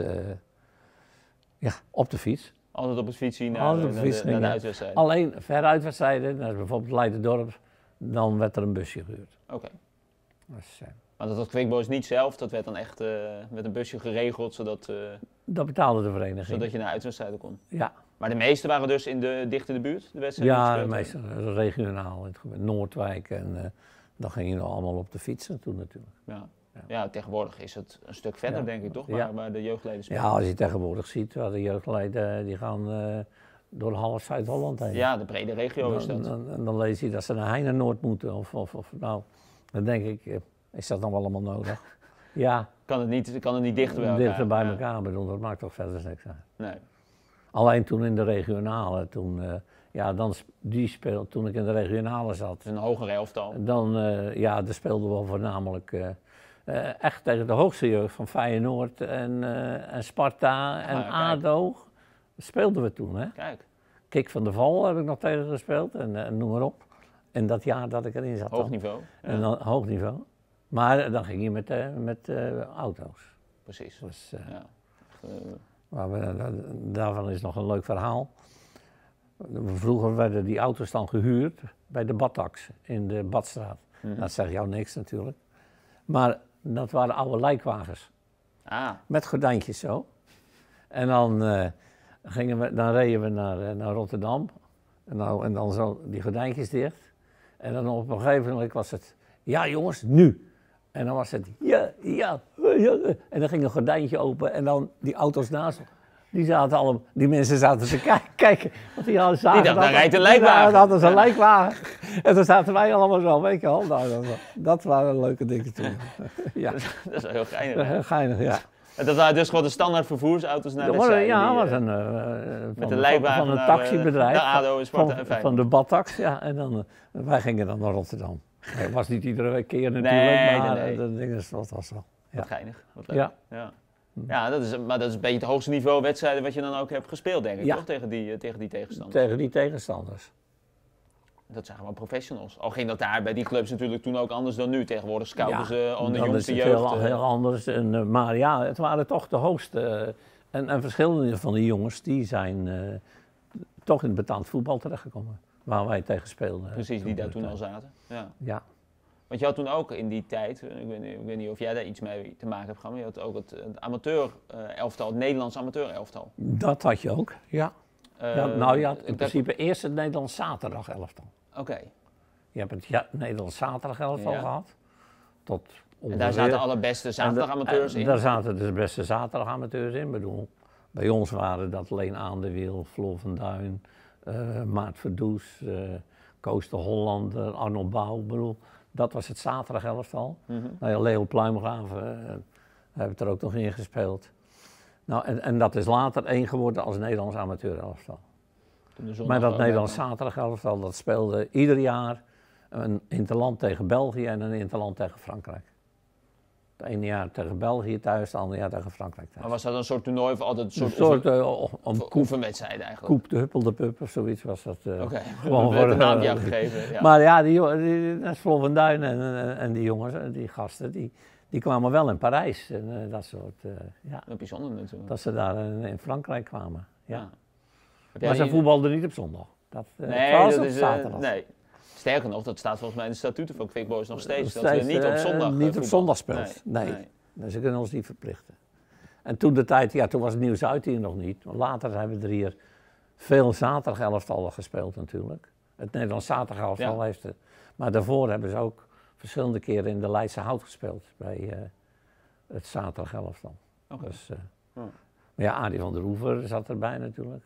op de fiets. Altijd op het fietsje naar Altijd op de fiets de gingen. uitwedstrijd. Alleen veruitwedstrijden, nou, bijvoorbeeld Leiden-Dorp, dan werd er een busje gehuurd. Oké. Dus, Maar dat had Quick Boys niet zelf, dat werd dan echt met een busje geregeld, zodat dat betaalde de vereniging. je naar uitwedstrijden kon. Ja, Maar de meeste waren dus dicht in de buurt, de wedstrijden? die ja, gespeeld meestal regionaal, in het gebied, Noordwijk en dan ging je nog allemaal op de fietsen toen natuurlijk. werden. Ja, tegenwoordig is het een stuk verder, Ja. denk ik, toch? Ja. Waar de jeugdleden spelen. Ja, als je tegenwoordig ziet, waar de jeugdleden die gaan door half Zuid-Holland heen. Ja, de brede regio is dat. Dan lees je dat ze naar Heinenoord moeten of nou, dan denk ik, is dat dan wel allemaal nodig? Ja, Kan het niet dichter bij elkaar? dichter bij Ja. elkaar, bedoel, dat maakt toch verder niks uit. Nee. Alleen toen in de regionale, toen ik in de regionale zat. Het is een hoger elftal. Dan daar speelden we voornamelijk echt tegen de hoogste jeugd van Feyenoord en Sparta en ADO. Speelden we toen, hè. Kijk. Kik van der Val heb ik nog tegen gespeeld en noem maar op. En dat jaar dat ik erin zat. Hoog niveau. Ja. En dan, hoog niveau. Maar dan ging je met auto's. Precies. Dus, ja. Daarvan is nog een leuk verhaal. Vroeger werden die auto's dan gehuurd bij de Badtax in de Badstraat. Dat zegt jou niks natuurlijk. Maar dat waren oude lijkwagens. Met gordijntjes zo. En dan reden we naar Rotterdam. En dan zo die gordijntjes dicht. En dan op een gegeven moment was het, ja jongens, nu. En dan was het, ja. En dan ging een gordijntje open en dan die auto's naast. Die mensen zaten te kijken. Want die dachten, daar rijdt een lijkwagen. Dat is een lijkwagen. En toen zaten wij allemaal zo, weet je wel. Dat waren leuke dingen toen. Ja. Dat is wel heel geinig. Heel geinig, ja. En dat waren dus gewoon de standaard vervoersauto's naar wedstrijden? Ja, was met een lijkwagen van een taxibedrijf. De ADO en Sparta en Feyenoord. Van de Badtax, ja. En dan, wij gingen dan naar Rotterdam. Het was niet iedere keer natuurlijk, maar dat ding is wat was wel. Ja. Wat geinig, wat leuk. Ja. Ja, dat is een beetje het hoogste niveau wedstrijden wat je dan ook hebt gespeeld, denk ik, toch? Tegen die tegenstanders. Tegen die tegenstanders. Dat zijn gewoon professionals. Al ging dat daar bij die clubs natuurlijk toen ook anders dan nu. Tegenwoordig scouten ze al in de jongste jeugd. Heel anders. Maar ja, het waren toch de hoogste. En verschillende van die jongens die zijn toch in het betaald voetbal terechtgekomen. Waar wij tegen speelden. Precies, die daar toen al zaten. Ja. Want je had toen ook in die tijd, ik weet niet of jij daar iets mee te maken hebt gehad, maar je had ook het amateur-elftal, het Nederlands amateur-elftal. Dat had je ook, ja. Je had in principe eerst het Nederlands zaterdag-elftal. Oké. Je hebt het Nederlands zaterdag-elftal gehad. En daar zaten alle beste zaterdagamateurs in? Daar zaten de beste zaterdagamateurs in. Ik bedoel, bij ons waren dat Leen Aandewiel, Floor van Duin, Maart Verdoes, Koos de Hollander, Arnold Bouw. Bedoel, dat was het zaterdag-elftal. Leo Pluimgraven hebben er ook nog in gespeeld. Nou, en dat is later één geworden als Nederlands amateur-elftal. Maar dat Nederlands zaterdag-elftal, dat speelde ieder jaar een interland tegen België en een interland tegen Frankrijk. Het ene jaar tegen België thuis, het andere jaar tegen Frankrijk thuis. Maar was dat een soort toernooi of altijd een soort oefenwedstrijd eigenlijk? Koep de Huppel de Pup of zoiets was dat. Gewoon voor een naam gegeven. Ja. Maar ja, die Flo van Duin en die jongens, die gasten, die kwamen wel in Parijs en dat soort. Dat bijzonder natuurlijk. Dat ze daar in Frankrijk kwamen. Ja. Maar ze voetbalden niet op zondag. Dat was op zaterdag. Nee. Sterker nog, dat staat volgens mij in de statuten van Quick Boys nog steeds. Dat we niet op zondag niet op zondag speelt. Nee. Dus ze kunnen ons niet verplichten. En toen de tijd, toen was het Nieuw-Zuid hier nog niet. Later hebben we er hier veel zaterdag-elftallen gespeeld natuurlijk. Het Nederlands zaterdag-elftal heeft het. Maar daarvoor hebben ze ook verschillende keren in de Leidse Hout gespeeld. Bij het zaterdag-elftal. Okay. Dus, maar ja, Arie van der Oever zat erbij natuurlijk.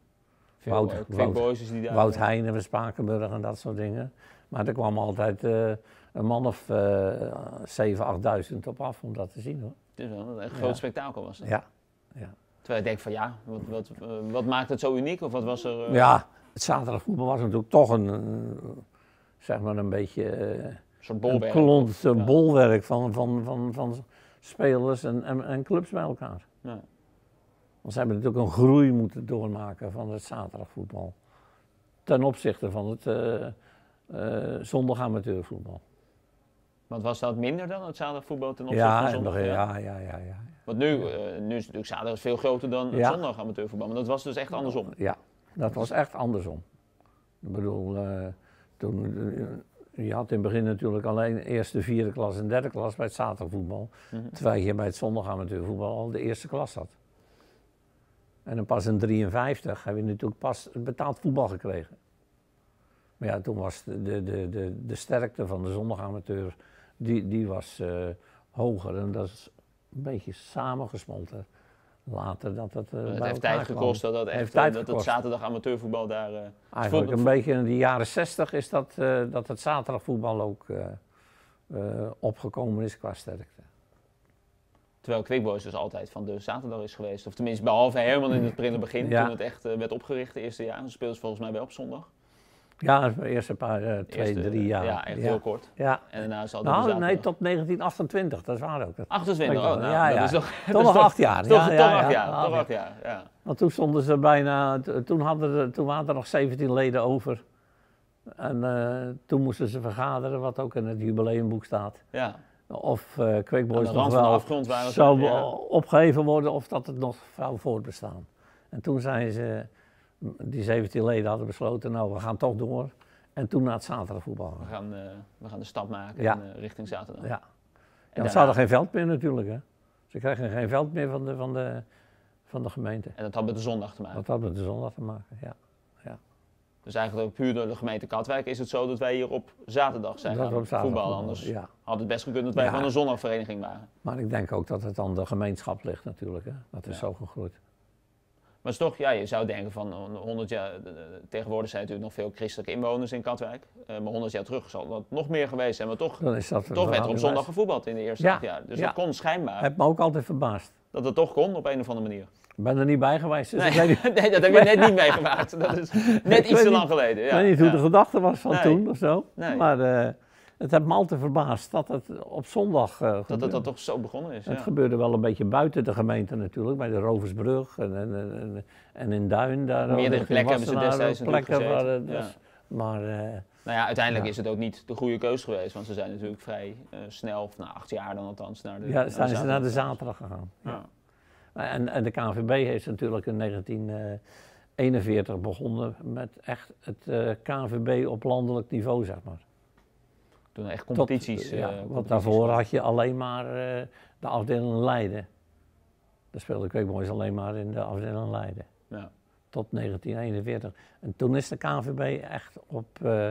Wout Heijnen, Spakenburg en dat soort dingen. Maar er kwam altijd een man of 7.000, 8.000 op af om dat te zien hoor. Het is wel een groot spektakel was dat. Ja. Terwijl ik denk van wat maakt het zo uniek of wat was er... Ja, het zaterdagvoetbal was natuurlijk toch een beetje... een soort bolwerk. Een bolwerk van spelers en clubs bij elkaar. Ja. Want ze hebben natuurlijk een groei moeten doormaken van het zaterdagvoetbal. Ten opzichte van het zondag amateurvoetbal. Want was dat minder dan het zaterdagvoetbal ten opzichte van zondag? Ja. Want nu is natuurlijk zaterdag veel groter dan het zondag amateurvoetbal. Maar dat was dus echt andersom. Ja, dat was echt andersom. Ik bedoel, je had in het begin natuurlijk alleen eerste, vierde klas en derde klas bij het zaterdagvoetbal. Terwijl je bij het zondag amateurvoetbal al de eerste klas had. En dan pas in 1953 heb je natuurlijk pas het betaald voetbal gekregen. Maar ja, toen was de sterkte van de zondagamateur, die was hoger. En dat is een beetje samengesmolten. Later dat het het heeft tijd gekost dat het zaterdag amateurvoetbal daar... Eigenlijk een beetje in de jaren 60 is dat het zaterdagvoetbal ook opgekomen is qua sterkte. Terwijl Quick Boys dus altijd van de zaterdag is geweest. Of tenminste, behalve helemaal in het begin, Ja. toen het echt werd opgericht, de eerste jaar. Dan speelden ze volgens mij wel op zondag. Ja, de eerste paar, 2, 3 jaar. Ja, echt heel kort. Ja. En daarna is het altijd de Nou, nee, zaterdag. tot 1928, dat is waar ook. 28, oh, nou, Ja, ja. dat is toch... Toch nog 8 jaar. Toch 8 ja. jaar, toch 8 jaar, ja. Want toen stonden ze bijna, toen waren er nog 17 leden over. En toen moesten ze vergaderen, wat ook in het jubileumboek staat. Ja. Of Quick Boys Aan de nog rand van de wel afgrond waren ze, zou ja. opgeheven worden of dat het nog zou voortbestaan. En toen zijn ze, die 17 leden hadden besloten, nou we gaan toch door. En toen naar het zaterdagvoetbal. We gaan de stap maken Ja. richting zaterdag. Ja. En Ja, ze hadden geen veld meer natuurlijk. Hè. Ze kregen geen veld meer van de gemeente. En dat had met de zondag te maken. Dat had met de zondag te maken, ja. Dus eigenlijk ook puur door de gemeente Katwijk is het zo dat wij hier op zaterdag zijn Dat we gaan op zaterdag voetballen. voetballen, Anders ja. had het best gekund dat wij Ja. gewoon een zondagvereniging waren. Maar ik denk ook dat het aan de gemeenschap ligt natuurlijk. Hè. Dat is Ja. zo gegroeid. Maar het is toch, ja, je zou denken van 100 jaar, tegenwoordig zijn natuurlijk nog veel christelijke inwoners in Katwijk. Maar 100 jaar terug zal dat nog meer geweest zijn. Maar toch Dan is dat werd er op zondag gevoetbald in de eerste Ja. 8 jaar. Dus Ja. dat kon schijnbaar. Heb me ook altijd verbaasd. Dat het toch kon op een of andere manier. Ik ben er niet bij geweest. Dus Nee, ik weet niet, nee, dat heb je net niet meegemaakt. Dat is net weet iets te niet- lang geleden. Ja. ik weet niet hoe Ja. de gedachte was van Nee. toen of zo. Nee. Maar het heeft me altijd verbaasd dat het op zondag gebeurde. Dat toch zo begonnen is. Het Ja. gebeurde wel een beetje buiten de gemeente natuurlijk, bij de Roversbrug en in Duin. Daar Meerdere in plekken hebben ze Wassenaar destijds ook natuurlijk plekken gezeten. waar, dus, maar Nou ja, uiteindelijk Ja. is het ook niet de goede keus geweest, want ze zijn natuurlijk vrij snel, of na 8 jaar dan althans, naar de ja, zijn ze naar de zaterdag. zaterdag gegaan. Ja. En de KNVB heeft natuurlijk in 1941 begonnen met echt het KNVB op landelijk niveau, zeg maar. Toen echt competities. Want competities daarvoor waren. had je alleen maar de afdeling Leiden. Daar speelde Quick Boys alleen maar in de afdeling Leiden. Ja. Tot 1941. En toen is de KNVB echt op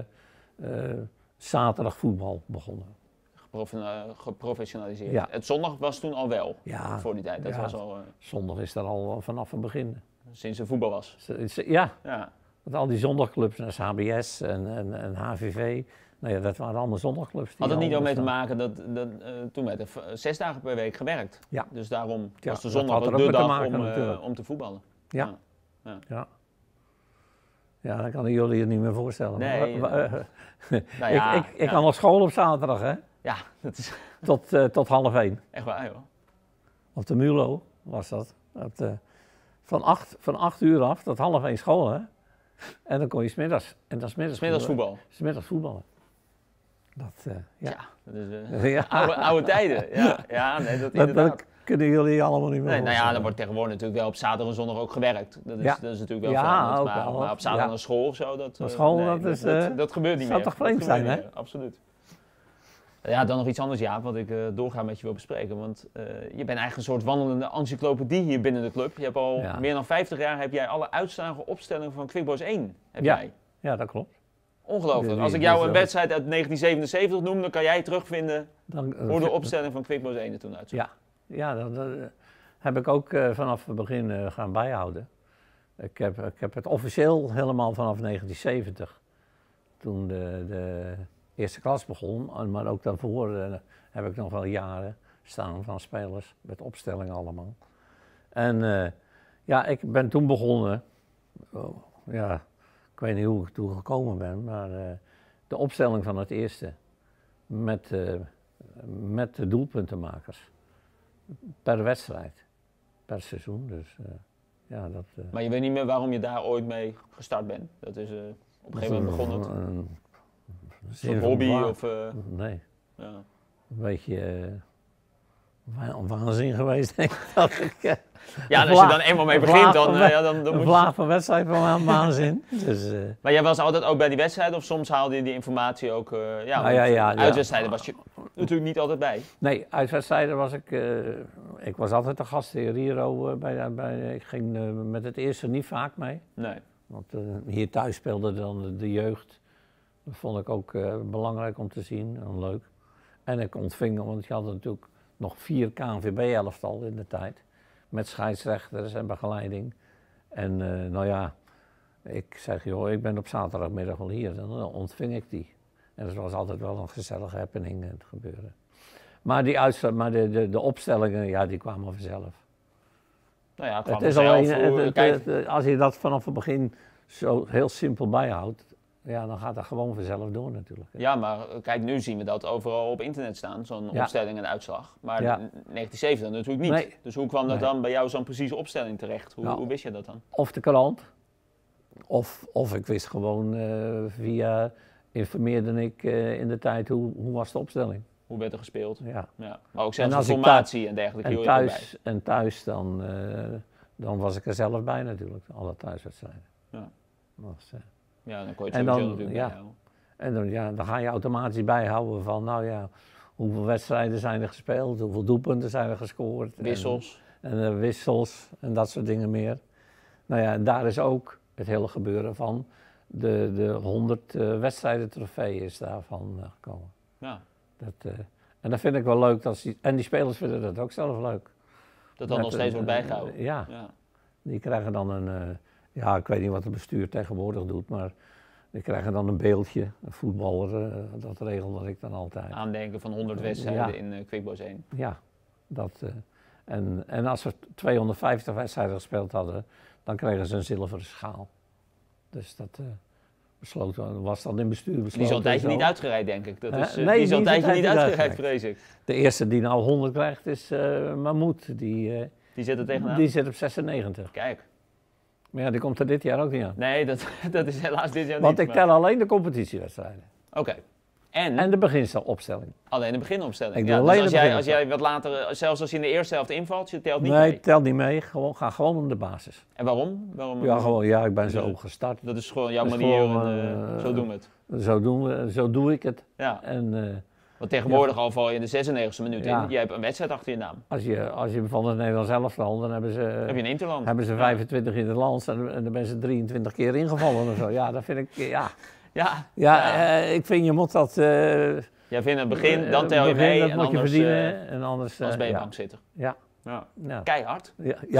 zaterdag voetbal begonnen. Geprofessionaliseerd. Ja. Het zondag was toen al wel, Ja, voor die tijd. Dat ja. was al Zondag is daar al vanaf het begin. sinds er voetbal was. Ja, Ja. want al die zondagclubs, zoals HBS en HVV, nou ja, dat waren allemaal zondagclubs. die Had het niet al ook mee te bestaan. maken dat toen werd er 6 dagen per week gewerkt. Ja. Dus daarom Ja, was de dat zondag had er ook ook de mee te dag maken, natuurlijk. om te voetballen. Ja. Ja, dan kan ik jullie het niet meer voorstellen. Nee, Maar, Nou ja, ik ja. kan nog school op zaterdag, hè? Ja, dat is Tot 12:30. echt waar, joh. Op de Mulo was dat. Van 8 uur af tot 12:30 school, hè? En dan kon je smiddags. En dat is Smiddags voetbal. Smiddags voetballen. Dat, ja. Ja, dat is Ja. oude tijden. Ja, ja, nee, dat Dat inderdaad. kunnen jullie allemaal niet meer Nee, nou ja, voorstellen. dan wordt tegenwoordig natuurlijk wel op zaterdag en zondag ook gewerkt. Dat is, Ja. dat is natuurlijk wel Ja, veranderd. ook Maar, wel. maar op zaterdag Ja. naar school of zo, dat, Naar school, dat is, dat gebeurt niet zou meer. toch vreemd Dat gebeurt zijn, niet hè? meer, absoluut. Ja, dan nog iets anders, Jaap, wat ik doorgaan met je wil bespreken. Want je bent eigenlijk een soort wandelende encyclopedie hier binnen de club. Je hebt al Ja. meer dan 50 jaar heb jij alle uitslagen opstellingen van Quick Boys 1. Heb Ja. jij. Ja, dat klopt. Ongelooflijk. Die- Als ik die jou is een wel- wedstrijd uit 1977 noem, dan kan jij terugvinden Dan, hoe de opstelling van Quick Boys 1 er toen uitzag. Ja, ja dat heb ik ook vanaf het begin gaan bijhouden. Ik heb het officieel helemaal vanaf 1970, toen de eerste klas begon, maar ook daarvoor heb ik nog wel jaren staan van spelers, met opstellingen allemaal. En ja, ik ben toen begonnen, ja, ik weet niet hoe ik toen gekomen ben, maar de opstelling van het eerste met de doelpuntenmakers. Per wedstrijd, per seizoen. Dus ja, dat. Maar je weet niet meer waarom je daar ooit mee gestart bent. Dat is op een gegeven moment begon het. Een Een hobby waanzin. of... Nee, ja. een beetje waanzin geweest, denk ik. Dat ik Ja, en als je dan eenmaal mee begint, dan, ja, dan een moet je... vlaag van wedstrijd van waanzin. Dus, Maar jij was altijd ook bij die wedstrijden of soms haalde je die informatie ook... ja, Nou ja, uitwedstrijden was je natuurlijk niet altijd bij. nee, uitwedstrijden was ik was altijd de gastheer hier. Ik ging met het eerste niet vaak mee. Nee. Want hier thuis speelde dan de jeugd. Dat vond ik ook belangrijk om te zien en leuk. En ik ontving, want je had natuurlijk nog 4 KNVB-elftal in de tijd. Met scheidsrechters en begeleiding. En nou ja, ik zeg, joh, ik ben op zaterdagmiddag wel hier. Dan ontving ik die. En dat was altijd wel een gezellige happening en het gebeuren. Maar, de opstellingen, ja, die kwamen vanzelf. Nou ja, Het is alleen, als je dat vanaf het begin zo heel simpel bijhoudt, ja, dan gaat dat gewoon vanzelf door natuurlijk. Ja, maar kijk, nu zien we dat overal op internet staan, zo'n opstelling en uitslag. Maar in 1970 natuurlijk niet. Nee. Dus hoe kwam dat dan bij jou zo'n precieze opstelling terecht? Hoe wist je dat dan? Of de krant, of ik wist gewoon informeerde ik in de tijd hoe was de opstelling. Hoe werd er gespeeld? Ja. Maar ook zelfs de formatie en dergelijke hield je erbij. En thuis dan was ik er zelf bij natuurlijk, alle thuiswedstrijden. Ja. Ja, dan kon je het sowieso natuurlijk bijhouden. En dan ga je automatisch bijhouden van, nou ja, hoeveel wedstrijden zijn er gespeeld, hoeveel doelpunten zijn er gescoord. Wissels. En wissels en dat soort dingen meer. Nou ja, en daar is ook het hele gebeuren van de 100 wedstrijden trofee is daarvan gekomen. Ja. En dat vind ik wel leuk, en die spelers vinden dat ook zelf leuk. Dat dan nog steeds wordt bijgehouden. Ja, die krijgen dan ik weet niet wat het bestuur tegenwoordig doet, maar die krijgen dan een beeldje, een voetballer, dat regelde ik dan altijd. Aandenken van 100 wedstrijden in Quick Boys 1. Ja, en als we 250 wedstrijden gespeeld hadden, dan kregen ze een zilveren schaal. Dus dat was dan in bestuur besloten. Die is al een tijdje niet uitgereikt, denk ik. Nee, die is al een tijdje niet uitgereikt, vrees ik. De eerste die nou 100 krijgt is Mahmoud. Die zit er tegenaan? Die zit op 96. Kijk. Maar ja, die komt er dit jaar ook niet aan. Nee, dat is helaas dit jaar niet. Want ik tel alleen de competitiewedstrijden. Oké. En de beginopstelling. Alleen de beginopstelling. Ik doe alleen dus als jij wat later, zelfs als je in de eerste helft invalt, je telt niet mee? Nee, telt niet mee. Ga gewoon om de basis. En waarom? Ik ben zo gestart. Dat is gewoon jouw manier en zo doen we het. Zo doe ik het. Ja. En, want tegenwoordig al val je in de 96e minuut in. Je hebt een wedstrijd achter je naam. Als je van het Nederlands elftal, dan heb je een interland. Hebben ze 25 in het land en dan ben ze 23 keer ingevallen of zo. Ja, dat vind ik, ik vind je moet dat... Jij vindt het begin, dan tel je mee dat en moet anders, je verdienen en anders... ben je bankzitter. Ja. Keihard.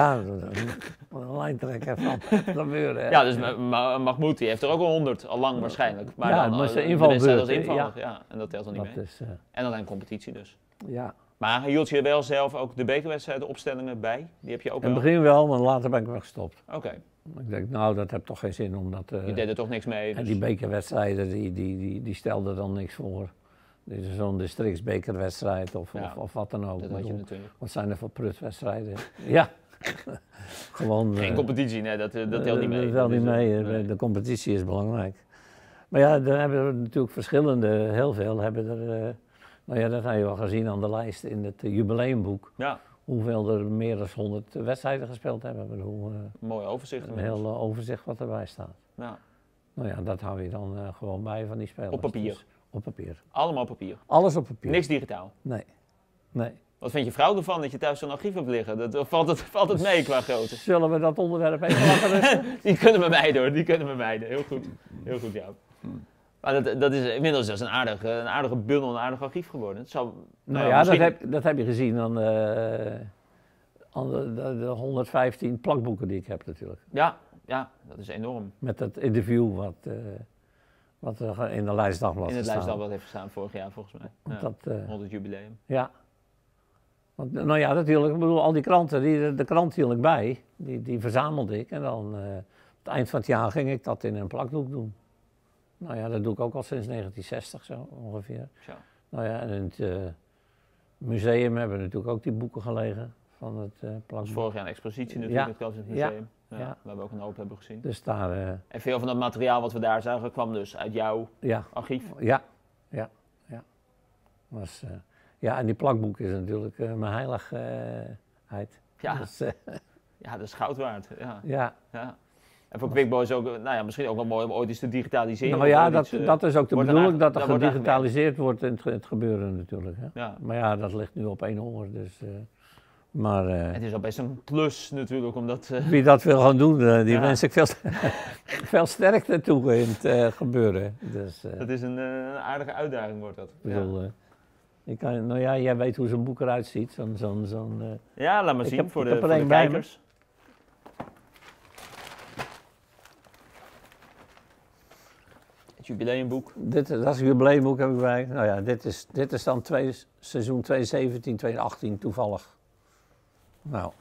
Een lijntrekker van gebeuren. Hè. Ja, dus Mahmoud die heeft er ook al 100, al lang waarschijnlijk. Maar dan zijn invalbeurt. Als invaller, en dat telt er niet mee. En dan een competitie dus. Ja. Maar hield je wel zelf ook de bekerwedstrijden opstellingen bij? Die heb je ook in het begin wel, maar later ben ik weer gestopt. Oké. Ik denk, nou, dat heeft toch geen zin, omdat... je deed er toch niks mee? Dus. En die bekerwedstrijden, die stelden dan niks voor. Dit is zo'n districtsbekerwedstrijd of wat dan ook. Dat had je natuurlijk. Wat zijn er voor prutwedstrijden? Ja. Gewoon... Geen competitie, nee, dat telt niet mee. Dat telt niet mee, de competitie is belangrijk. Maar ja, dan hebben we natuurlijk heel veel hebben er... dat heb je wel gezien aan de lijst in het jubileumboek. Ja. Hoeveel er meer dan 100 wedstrijden gespeeld hebben. Mooi overzicht. Een heel overzicht wat erbij staat. Ja. Nou ja, dat hou je dan gewoon bij van die spelers. Op papier? Dus, op papier. Allemaal op papier? Alles op papier. Niks digitaal? Nee. Wat vindt je vrouw ervan dat je thuis zo'n archief hebt liggen? Valt het mee qua grootte? Zullen we dat onderwerp even laten rusten? Die kunnen we mijden hoor, die kunnen we mijden. Heel goed, Jaap. Maar dat is inmiddels dus een aardige bundel, een aardig archief geworden. Het zou, dat heb je gezien aan de 115 plakboeken die ik heb natuurlijk. Ja, dat is enorm. Met het interview wat er in de Leidsdagblad in het Leidsdagblad heeft gestaan vorig jaar volgens mij. Rond het jubileum. Ja. Want, natuurlijk, ik bedoel, al die kranten, de krant hield ik bij, die verzamelde ik. En dan, het eind van het jaar ging ik dat in een plakdoek doen. Nou ja, dat doe ik ook al sinds 1960 zo ongeveer. Ja. Nou ja, en in het museum hebben we natuurlijk ook die boeken gelegen van het plakboek. Dus vorig jaar een expositie natuurlijk, in het museum. Ja. Waar we ook een hoop hebben gezien. Dus daar, en veel van dat materiaal wat we daar zagen kwam dus uit jouw archief? Ja. En die plakboek is natuurlijk mijn heiligheid. Ja. Dus, dat is goud waard. Ja. En voor Quick Boys ook, misschien ook wel mooi om ooit eens te digitaliseren. Nou ja, dat is ook de bedoeling, dat er gedigitaliseerd wordt in het gebeuren natuurlijk. Hè. Ja. Maar ja, dat ligt nu op één oor, dus... het is al best een klus natuurlijk, omdat... Wie dat wil gaan doen, die wens ik veel sterkte toe in het gebeuren. Dus, dat is een aardige uitdaging wordt dat. Ik bedoel, jij weet hoe zo'n boek eruit ziet. Ja, laat maar zien voor de kijkers. Het jubileumboek. Dat is een jubileumboek heb ik bij. Nou ja, dit is dan seizoen 2017, 2018 toevallig. Nou.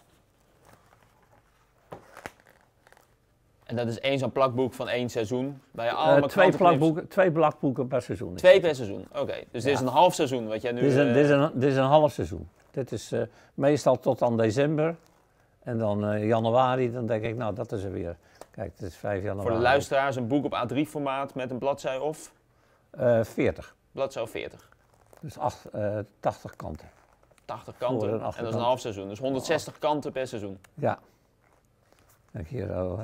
En dat is één zo'n plakboek van 1 seizoen. Waar je allemaal twee plakboeken per seizoen. 2 per seizoen, oké. Dus dit is een half seizoen wat jij nu... Dit is een half seizoen. Dit is meestal tot aan december. En dan januari, dan denk ik, nou dat is er weer. Kijk, het is 5 januari. Voor de luisteraars een boek op A3 formaat met een bladzij of? 40. Bladzij of 40. Dus 80 kanten. 80 kanten. En dat is een half seizoen. Dus 160 kanten per seizoen. Ja. Kijk hier al.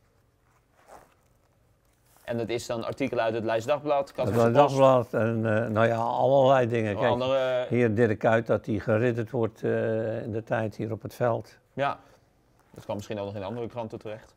En dat is dan artikelen uit het Leids Dagblad, Het Leids Dagblad en nou ja, allerlei dingen. Kijk, andere... hier Dirk Kuyt dat hij geridderd wordt in de tijd hier op het veld. Ja, dat kwam misschien ook nog in andere kranten terecht.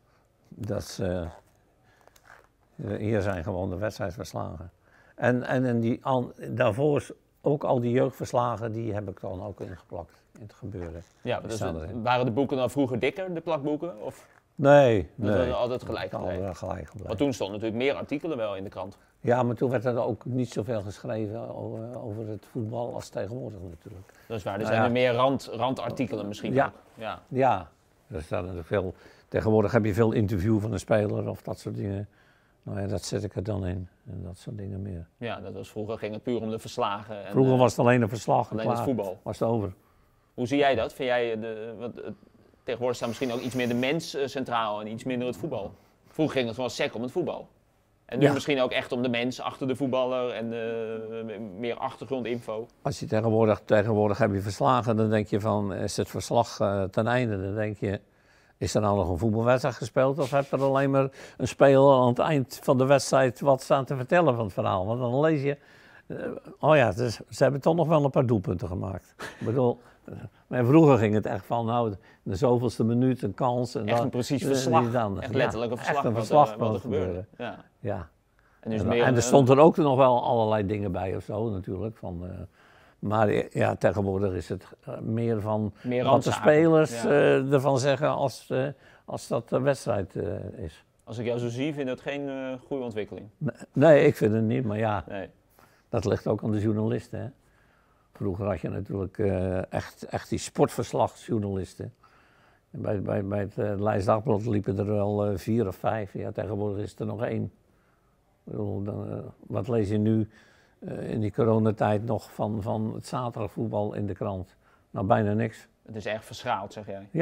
Hier zijn gewoon de wedstrijdverslagen. En daarvoor ook al die jeugdverslagen, die heb ik dan ook ingeplakt in het gebeuren. Ja, dus waren de boeken dan vroeger dikker, de plakboeken? Of? Nee. Dat was altijd gelijk gebleven. Want toen stonden natuurlijk meer artikelen wel in de krant. Ja, maar toen werd er ook niet zoveel geschreven over het voetbal als tegenwoordig natuurlijk. Dat is waar, er zijn er meer randartikelen misschien ook. Ja, er staan er veel. Tegenwoordig heb je veel interview van een speler of dat soort dingen. Nou ja, dat zet ik er dan in en dat soort dingen meer. Ja, dat was vroeger ging het puur om de verslagen. En, vroeger was het alleen een verslag. Alleen het voetbal. Was het over. Hoe zie jij dat? Vind jij tegenwoordig staat misschien ook iets meer de mens centraal en iets minder het voetbal. Vroeger ging het gewoon sec om het voetbal. En nu misschien ook echt om de mens achter de voetballer en meer achtergrondinfo. Als je tegenwoordig heb je verslagen, dan denk je van, is het verslag ten einde? Dan denk je, is er nou nog een voetbalwedstrijd gespeeld of heb er alleen maar een speler aan het eind van de wedstrijd wat staan te vertellen van het verhaal? Want dan lees je, dus ze hebben toch nog wel een paar doelpunten gemaakt. Ik bedoel, maar vroeger ging het echt van, nou, de zoveelste minuut een kans. En echt dan, een precies verslag. Echt letterlijk een verslag, echt een verslag wat er gebeurde. Ja. En er stond er ook nog wel allerlei dingen bij of zo natuurlijk. Maar ja, tegenwoordig is het meer van wat de spelers ervan zeggen als dat de wedstrijd is. Als ik jou zo zie, vind je dat geen goede ontwikkeling? Nee, ik vind het niet, maar ja, nee. Dat ligt ook aan de journalisten. Hè? Vroeger had je natuurlijk echt die sportverslagjournalisten. Bij het Leids Dagblad liepen er wel 4 of 5. Ja, tegenwoordig is er nog 1. Wat lees je nu in die coronatijd nog van het zaterdagvoetbal in de krant? Nou, bijna niks. Het is echt verschaald, zeg jij?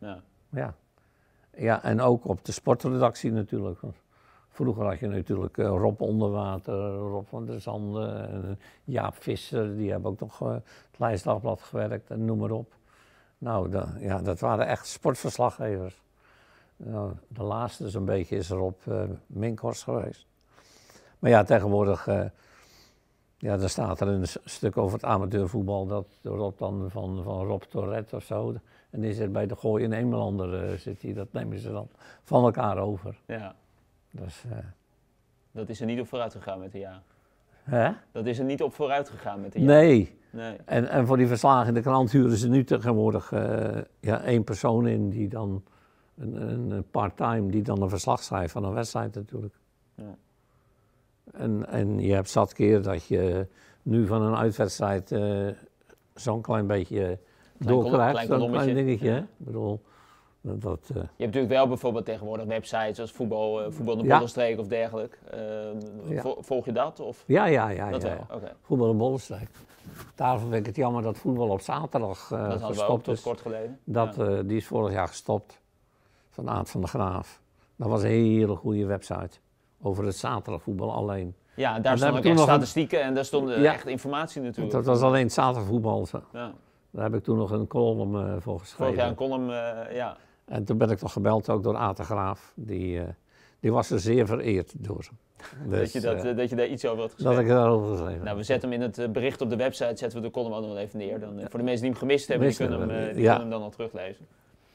Ja, en ook op de sportredactie natuurlijk. Vroeger had je natuurlijk Rob Onderwater, Rob van der Zanden, en Jaap Visser, die hebben ook nog het Leids Dagblad gewerkt en noem maar op. Nou, dat waren echt sportverslaggevers. Nou, de laatste zo'n beetje is Rob Minkhorst geweest. Maar ja, tegenwoordig, dan staat er een stuk over het amateurvoetbal, dat Rob dan van Rob Toret of zo. En die zit bij de Gooi in Eemelander, dat nemen ze dan van elkaar over. Ja. Dus, dat is er niet op vooruit gegaan met de jaren. Hè? Dat is er niet op vooruit gegaan met de jaren. Nee. En voor die verslagen in de krant huren ze nu tegenwoordig 1 persoon in die dan, een part-time, die dan een verslag schrijft van een wedstrijd natuurlijk. Ja. En je hebt zat keer dat je nu van een uitwedstrijd zo'n klein beetje doorkrijgt, zo'n klein dingetje. Ja. Ik bedoel, je hebt natuurlijk wel bijvoorbeeld tegenwoordig websites als Voetbal de Bollenstreek of dergelijke. Volg je dat? Of? Ja. Okay. Voetbal de Bollenstreek. Daarvoor vind ik het jammer dat voetbal op zaterdag dat gestopt we ook tot is. kort geleden. Die is vorig jaar gestopt. Van Aad van der Graaf. Dat was een hele goede website. Over het zaterdagvoetbal alleen. Ja, daar stonden ook echt statistieken en daar stond echt informatie natuurlijk. Dat was alleen het zaterdagvoetbal. Ja. Daar heb ik toen nog een column voor geschreven. Vorig jaar een column, ja. En toen ben ik nog gebeld ook door Aad de Graaf. Die was er zeer vereerd door. Dus, dat je daar iets over had geschreven. Dat ik daarover geschreven heb. Nou, we zetten hem in het bericht op de website, zetten we de column ook nog even neer. Dan, voor de mensen die hem gemist hebben, die kunnen hem dan al teruglezen.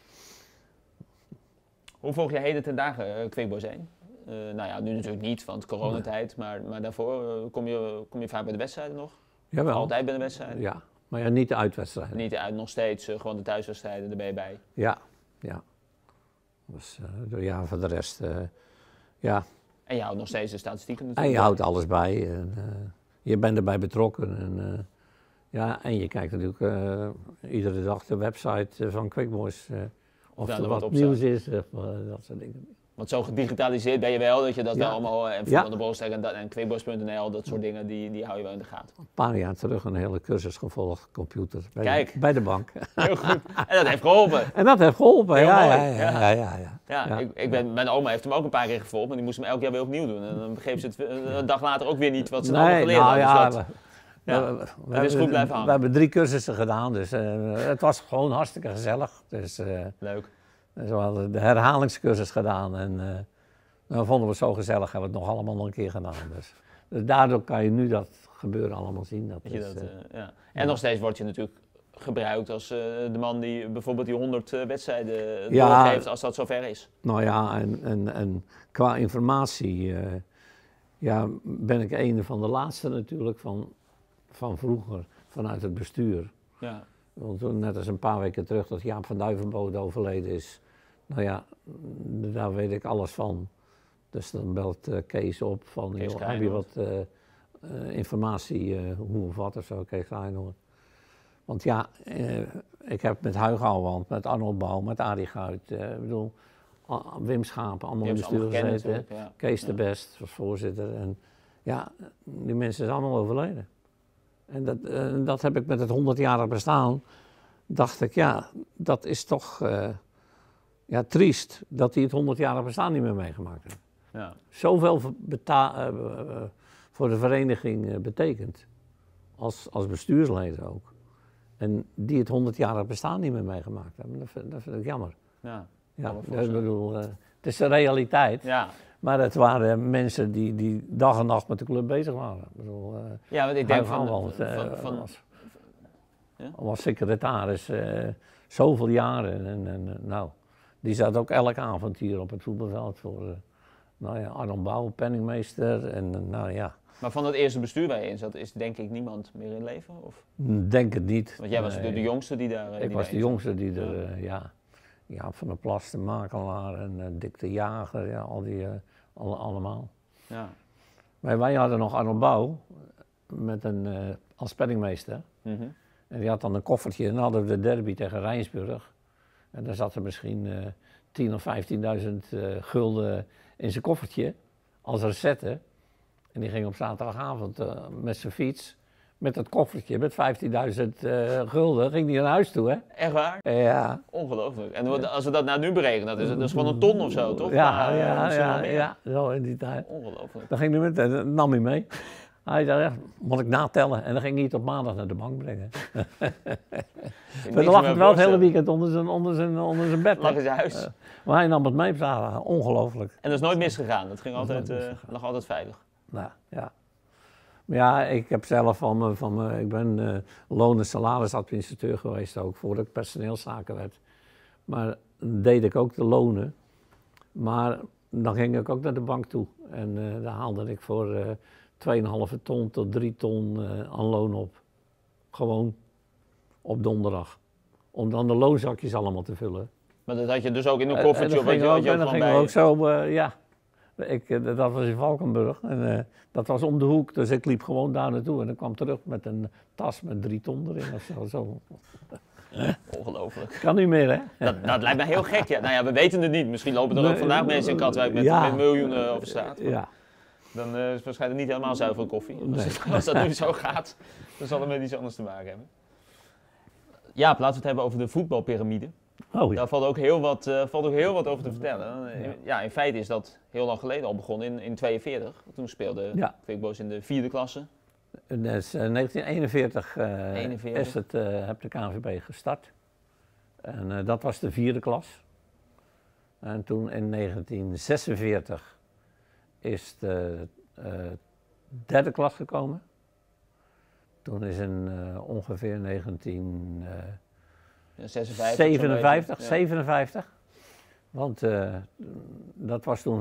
Hoe volg je heden ten dagen Quickboys 1? Nou ja, nu natuurlijk niet, want coronatijd, maar daarvoor kom je vaak bij de wedstrijden nog? Jawel. Altijd bij de wedstrijden? Ja, maar ja, niet de uitwedstrijden. Niet nog steeds, gewoon de thuiswedstrijden, daar ben je bij? Ja. Dus voor de rest, En je houdt nog steeds de statistieken En natuurlijk. je houdt alles bij. En, je bent erbij betrokken. En, ja, en je kijkt natuurlijk iedere dag de website van Quick Boys. Of daar er wat wat op nieuws staat. is, of dat soort dingen. Want zo gedigitaliseerd ben je wel, dat je dat Ja. allemaal, en Ja. Van de Bolstek en quickboys.nl, dat soort dingen, die hou je wel in de gaten. Een paar jaar terug een hele cursus gevolgd, computer, Kijk. bij de bank. Heel goed. En dat heeft geholpen. En dat heeft geholpen, Heel ja, mooi, ja. Ja, Ja. mijn oma heeft hem ook een paar keer gevolgd, maar die moest hem elk jaar weer opnieuw doen. En dan begreep ze het een dag later ook weer niet wat ze dan allemaal geleerd nou hadden. ja, Dus dat, we is goed blijven hangen. We hebben 3 cursussen gedaan, dus het was gewoon hartstikke gezellig. Dus leuk. we hadden de herhalingscursus gedaan en dan vonden we het zo gezellig, hebben we het nog allemaal nog een keer gedaan. Dus daardoor kan je nu dat gebeuren allemaal zien. Dat Weet je is, dat, ja. En nog steeds word je natuurlijk gebruikt als de man die bijvoorbeeld die 100 wedstrijden doorgeeft als dat zover is. Nou ja, en qua informatie ja, ben ik een van de laatste natuurlijk van vroeger, vanuit het bestuur. Ja. Want toen, net als een paar weken terug dat Jaap van Duivenbode overleden is, nou ja, daar weet ik alles van. Dus dan belt Kees op van, Kees joh, heb je wat informatie, hoe of wat of zo, Kees Kleinoord. Want ja, ik heb met Huig Ouwehand, met Arnold Bouw, met Arie Guit, ik bedoel, Wim Schapen, allemaal in het bestuur gezeten. Ja. Kees de Best was voorzitter. En ja, die mensen zijn allemaal overleden. En dat heb ik met het 100-jarig bestaan, dacht ik, ja, dat is toch ja, triest dat hij het 100-jarig bestaan niet meer meegemaakt heeft. Ja. Zoveel voor de vereniging betekent, als bestuursleden ook. En die het 100-jarig bestaan niet meer meegemaakt hebben, dat vind ik jammer. Ja, Ja, ik bedoel, het is de realiteit, ja. maar het waren mensen die dag en nacht met de club bezig waren. Ik bedoel, Ja, want ik denk was secretaris zoveel jaren en nou, die zat ook elke avond hier op het voetbalveld voor nou ja, Arnold Bouw, penningmeester en nou ja. Maar van het eerste bestuur waar je in zat, is denk ik niemand meer in leven? Of? Denk het niet. Want jij was de jongste die daar Ik was de jongste die er, ja. Jaap van der Plas, de makelaar en Dick de Jager, ja, al die, allemaal. Ja. Wij hadden nog Arnold Bouw als penningmeester. Mm-hmm. En die had dan een koffertje en dan hadden we de derby tegen Rijnsburg. En daar zat er misschien 10.000 of 15.000 gulden in zijn koffertje als recette. En die ging op zaterdagavond met zijn fiets, met dat koffertje, met 15.000 gulden, ging hij naar huis toe, hè? Echt waar? Ja. Ongelooflijk. En als we dat nou nu berekenen, dat is gewoon een ton of zo, toch? Ja, zo in die tijd. Ongelooflijk. Dan ging hij nam hij mee. Hij zei, ja, moet ik natellen? En dan ging hij het op maandag naar de bank brengen. We lag het wel het hele weekend onder zijn bed. Lag in zijn huis. Maar hij nam het mee op zaterdag. Ongelooflijk. En dat is nooit misgegaan? Dat ging altijd, lag altijd veilig? Nou, ja. Maar ja, ik heb zelf ik ben loon- en salarisadministrateur geweest ook, voordat ik personeelszaken werd. Maar deed ik ook de lonen. Maar dan ging ik ook naar de bank toe. En daar haalde ik voor 2,5 ton tot 3 ton aan loon op. Gewoon op donderdag. Om dan de loonzakjes allemaal te vullen. Maar dat had je dus ook in een koffertje? En dan gingen we ook zo, ja. Dat was in Valkenburg en dat was om de hoek, dus ik liep gewoon daar naartoe en ik kwam terug met een tas met 3 ton erin of zo. Ongelooflijk. Kan niet meer, hè? Dat lijkt me heel gek, ja. Nou ja, we weten het niet. Misschien lopen er ook vandaag mensen in Katwijk met miljoenen over straat. Ja. Dan is het waarschijnlijk niet helemaal zuiver koffie. Als dat nu zo gaat, dan zal het met iets anders te maken hebben. Jaap, laten we het hebben over de voetbalpyramide. Oh, ja. Daar valt ook heel wat over te vertellen. Ja, in feite is dat heel lang geleden al begonnen, in 1942. Toen speelde Quick Boys in de 4e klasse. In 1941 is heb de KNVB gestart. En dat was de 4e klas. En toen in 1946 is de 3e klas gekomen. Toen is in ongeveer 1957. Want dat was toen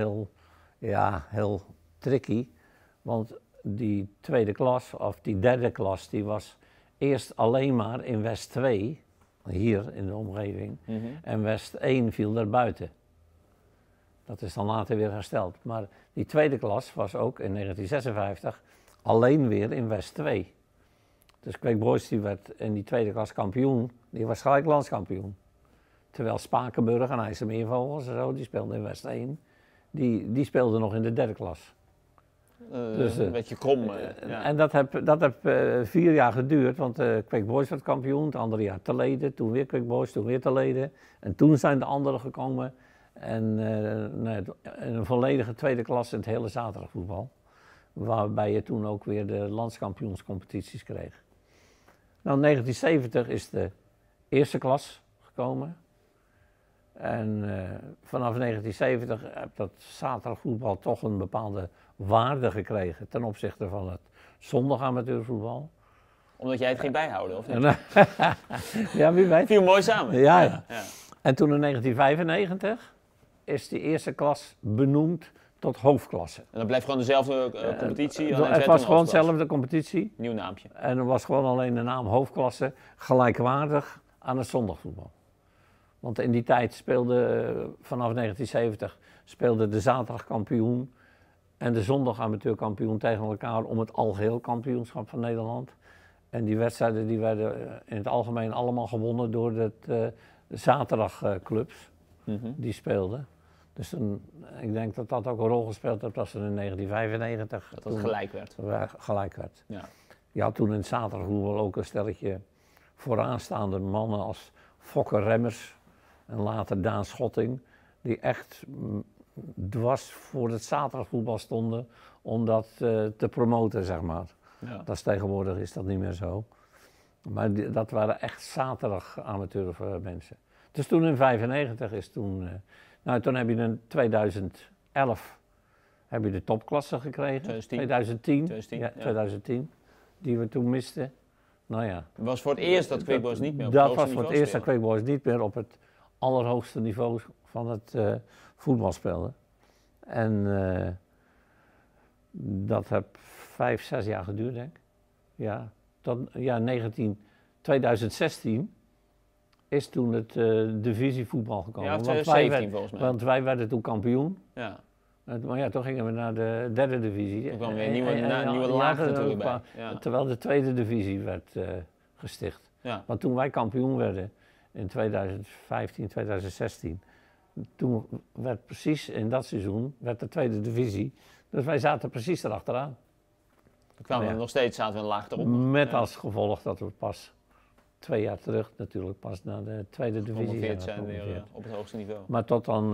heel tricky. Want die 2e klas, of die 3e klas, die was eerst alleen maar in West 2, hier in de omgeving. Mm-hmm. En West 1 viel daarbuiten. Dat is dan later weer hersteld. Maar die tweede klas was ook in 1956 alleen weer in West 2. Dus Quick Boys die werd in die tweede klas kampioen, die was gelijk landskampioen. Terwijl Spakenburg en IJsselmeervogels en zo, die speelden in West 1, die speelden nog in de derde klas. Dus, een beetje krom. Ja. En dat heb 4 jaar geduurd, want Quick Boys werd kampioen, het andere jaar Terlede, toen weer Quick Boys, toen weer Terlede. En toen zijn de anderen gekomen en een volledige tweede klas in het hele zaterdagvoetbal. Waarbij je toen ook weer de landskampioenscompetities kreeg. Nou, in 1970 is de eerste klas gekomen. En vanaf 1970 heeft dat zaterdagvoetbal toch een bepaalde waarde gekregen ten opzichte van het zondagamateurvoetbal. Omdat jij het ging bijhouden, of niet? Ja, wie weet. Viel mooi samen. Ja. En toen in 1995 is die eerste klas benoemd tot hoofdklasse. En dan blijft gewoon dezelfde competitie? Het was gewoon dezelfde competitie. Nieuw naampje. En er was gewoon alleen de naam hoofdklasse gelijkwaardig aan het zondagvoetbal. Want in die tijd vanaf 1970 speelde de zaterdagkampioen en de zondagamateurkampioen tegen elkaar om het algeheel kampioenschap van Nederland. En die wedstrijden die werden in het algemeen allemaal gewonnen door de zaterdagclubs die speelden. Dus ik denk dat dat ook een rol gespeeld heeft als er in 1995 dat het gelijk werd. Ja. Je had toen in het zaterdagvoetbal ook een stelletje vooraanstaande mannen als Fokke Remmers en later Daan Schotting, die echt dwars voor het zaterdagvoetbal stonden om dat te promoten, zeg maar. Ja. Dat is tegenwoordig is dat niet meer zo. Maar dat waren echt zaterdag amateurmensen. Dus toen in 1995 is toen heb je in 2011 heb je de topklasse gekregen. 2010, die we toen misten. Nou ja. Het was voor het eerst dat Quick Boys niet meer op het het hoogste niveau was voor het eerst dat Quick Boys niet meer op het allerhoogste niveau van het voetbal speelde. En dat heeft 5, 6 jaar geduurd, denk ik. Ja, tot 2016 is toen het divisievoetbal gekomen. Ja, 2017 volgens mij. Want wij werden toen kampioen. Ja. Maar ja, toen gingen we naar de derde divisie. Er kwam weer een nieuwe laag natuurlijk bij. Ja. Terwijl de tweede divisie werd gesticht. Ja. Want toen wij kampioen werden in 2015, 2016, toen werd precies in dat seizoen werd de tweede divisie. Dus wij zaten precies erachteraan. We kwamen nog steeds, zaten we een laag erop. Met als gevolg dat we pas 2 jaar terug natuurlijk pas naar de tweede divisie zijn weer op het hoogste niveau. Maar tot dan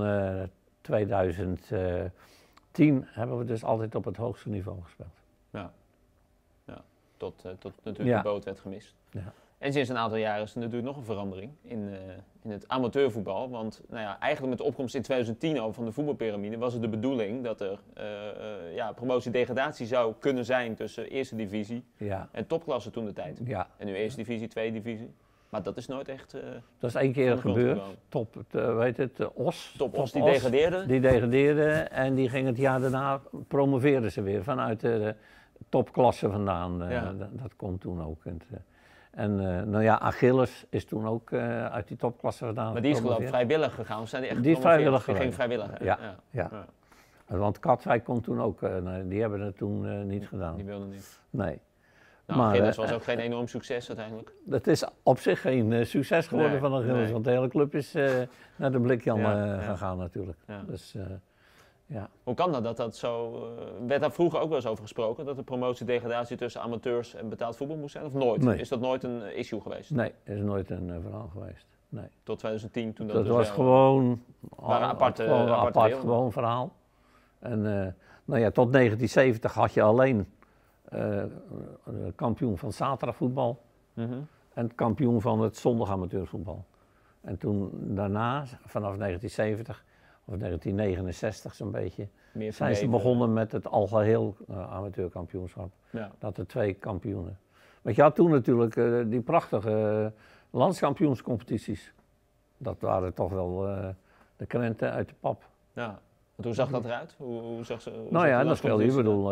2010 hebben we dus altijd op het hoogste niveau gespeeld. Ja. Tot natuurlijk de boot werd gemist. Ja. En sinds een aantal jaren is er natuurlijk nog een verandering in het amateurvoetbal. Want eigenlijk met de opkomst in 2010 al van de voetbalpyramide was het de bedoeling dat er promotie-degradatie zou kunnen zijn tussen eerste divisie en topklasse toen de tijd. Ja. En nu eerste divisie, tweede divisie. Maar dat is nooit echt... dat is 1 keer gebeurd. OS. Top Os, die degradeerde. Die degradeerde en die ging het jaar daarna, promoveerden ze weer vanuit de topklasse vandaan. Dat kon toen ook. Achilles is toen ook uit die topklasse vandaan. Maar die is geloof ik vrijwillig gegaan, of zijn die echt die is vrijwillig gegaan? Die ging vrijwillig. Ja. Want Katwijk kon toen ook, die hebben het toen niet gedaan. Die wilden niet. Nee. Nou, Achilles was ook geen enorm succes uiteindelijk. Het is op zich geen succes geworden van Achilles, want de hele club is naar de Blikjan gegaan natuurlijk. Ja. Dus, Hoe kan dat zo... werd daar vroeger ook wel eens over gesproken, dat de promotie-degradatie tussen amateurs en betaald voetbal moest zijn, of nooit? Nee. Is dat nooit een issue geweest? Nee, is nooit een verhaal geweest. Nee. Tot 2010 toen dat dus was gewoon apart gewoon verhaal. En tot 1970 had je alleen kampioen van zaterdagvoetbal en kampioen van het zondagamateurvoetbal. En toen daarna, vanaf 1970 of 1969 zo'n beetje, zijn ze begonnen met het algeheel amateurkampioenschap. Ja. Dat er 2 kampioenen. Want je had toen natuurlijk die prachtige landskampioenscompetities. Dat waren toch wel de krenten uit de pap. Ja. Hoe zag dat eruit? Hoe zag dan speelde je,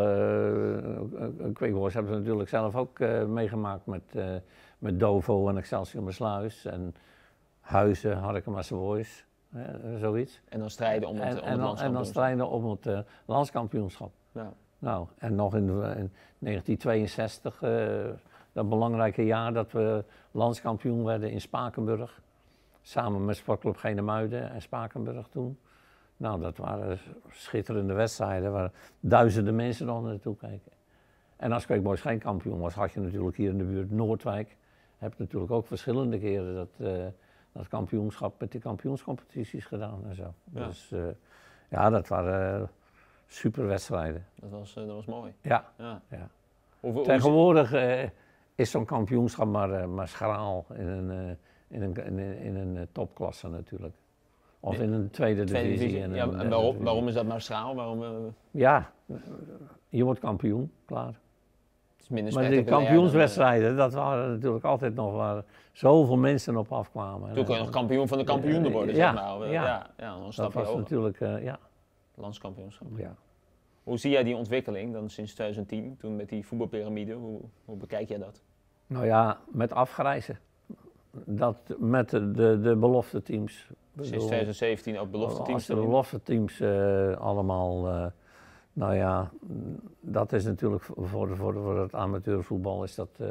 Quick Boys hebben ze natuurlijk zelf ook meegemaakt met Dovo en Excelsior Sluis en Huizen, Harkema's Boys. zoiets. En dan strijden om het landskampioenschap. En dan strijden om het landskampioenschap. Ja. Nou, en nog in 1962, dat belangrijke jaar dat we landskampioen werden in Spakenburg. Samen met Sportclub Genemuiden en Spakenburg toen. Nou, dat waren schitterende wedstrijden waar duizenden mensen dan naartoe keken. En als Quickboys geen kampioen was, had je natuurlijk hier in de buurt Noordwijk. Heb natuurlijk ook verschillende keren dat kampioenschap met die kampioenscompetities gedaan en zo. Ja. Dus ja, dat waren super wedstrijden. Dat was mooi. Ja. Ja. Ja. Tegenwoordig is zo'n kampioenschap maar schraal in een topklasse natuurlijk. Of in een tweede divisie. En waarom is dat nou schraal? Ja, je wordt kampioen, klaar. Het is minder maar die kampioenswedstrijden, dat waren natuurlijk altijd nog waar zoveel mensen op afkwamen. Toen kon je nog kampioen van de kampioenen worden, zeg maar. Ja, dan stap je dat was natuurlijk, landskampioenschap. Ja. Hoe zie jij die ontwikkeling dan sinds 2010, toen met die voetbalpyramide? Hoe bekijk jij dat? Nou ja, met afgrijzen. Dat met de belofte teams. Sinds 2017 ook belofte teams? Als de belofte teams allemaal, nou ja, dat is natuurlijk voor het amateurvoetbal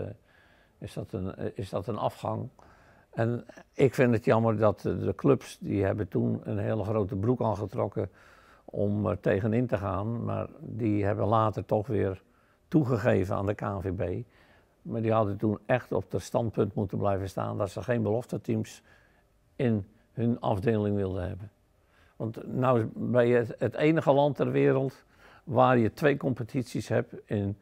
is dat een afgang. En ik vind het jammer dat de clubs, die hebben toen een hele grote broek aangetrokken om er tegenin te gaan. Maar die hebben later toch weer toegegeven aan de KNVB. Maar die hadden toen echt op het standpunt moeten blijven staan dat ze geen belofteteams in hun afdeling wilden hebben. Want nou ben je het enige land ter wereld waar je 2 competities hebt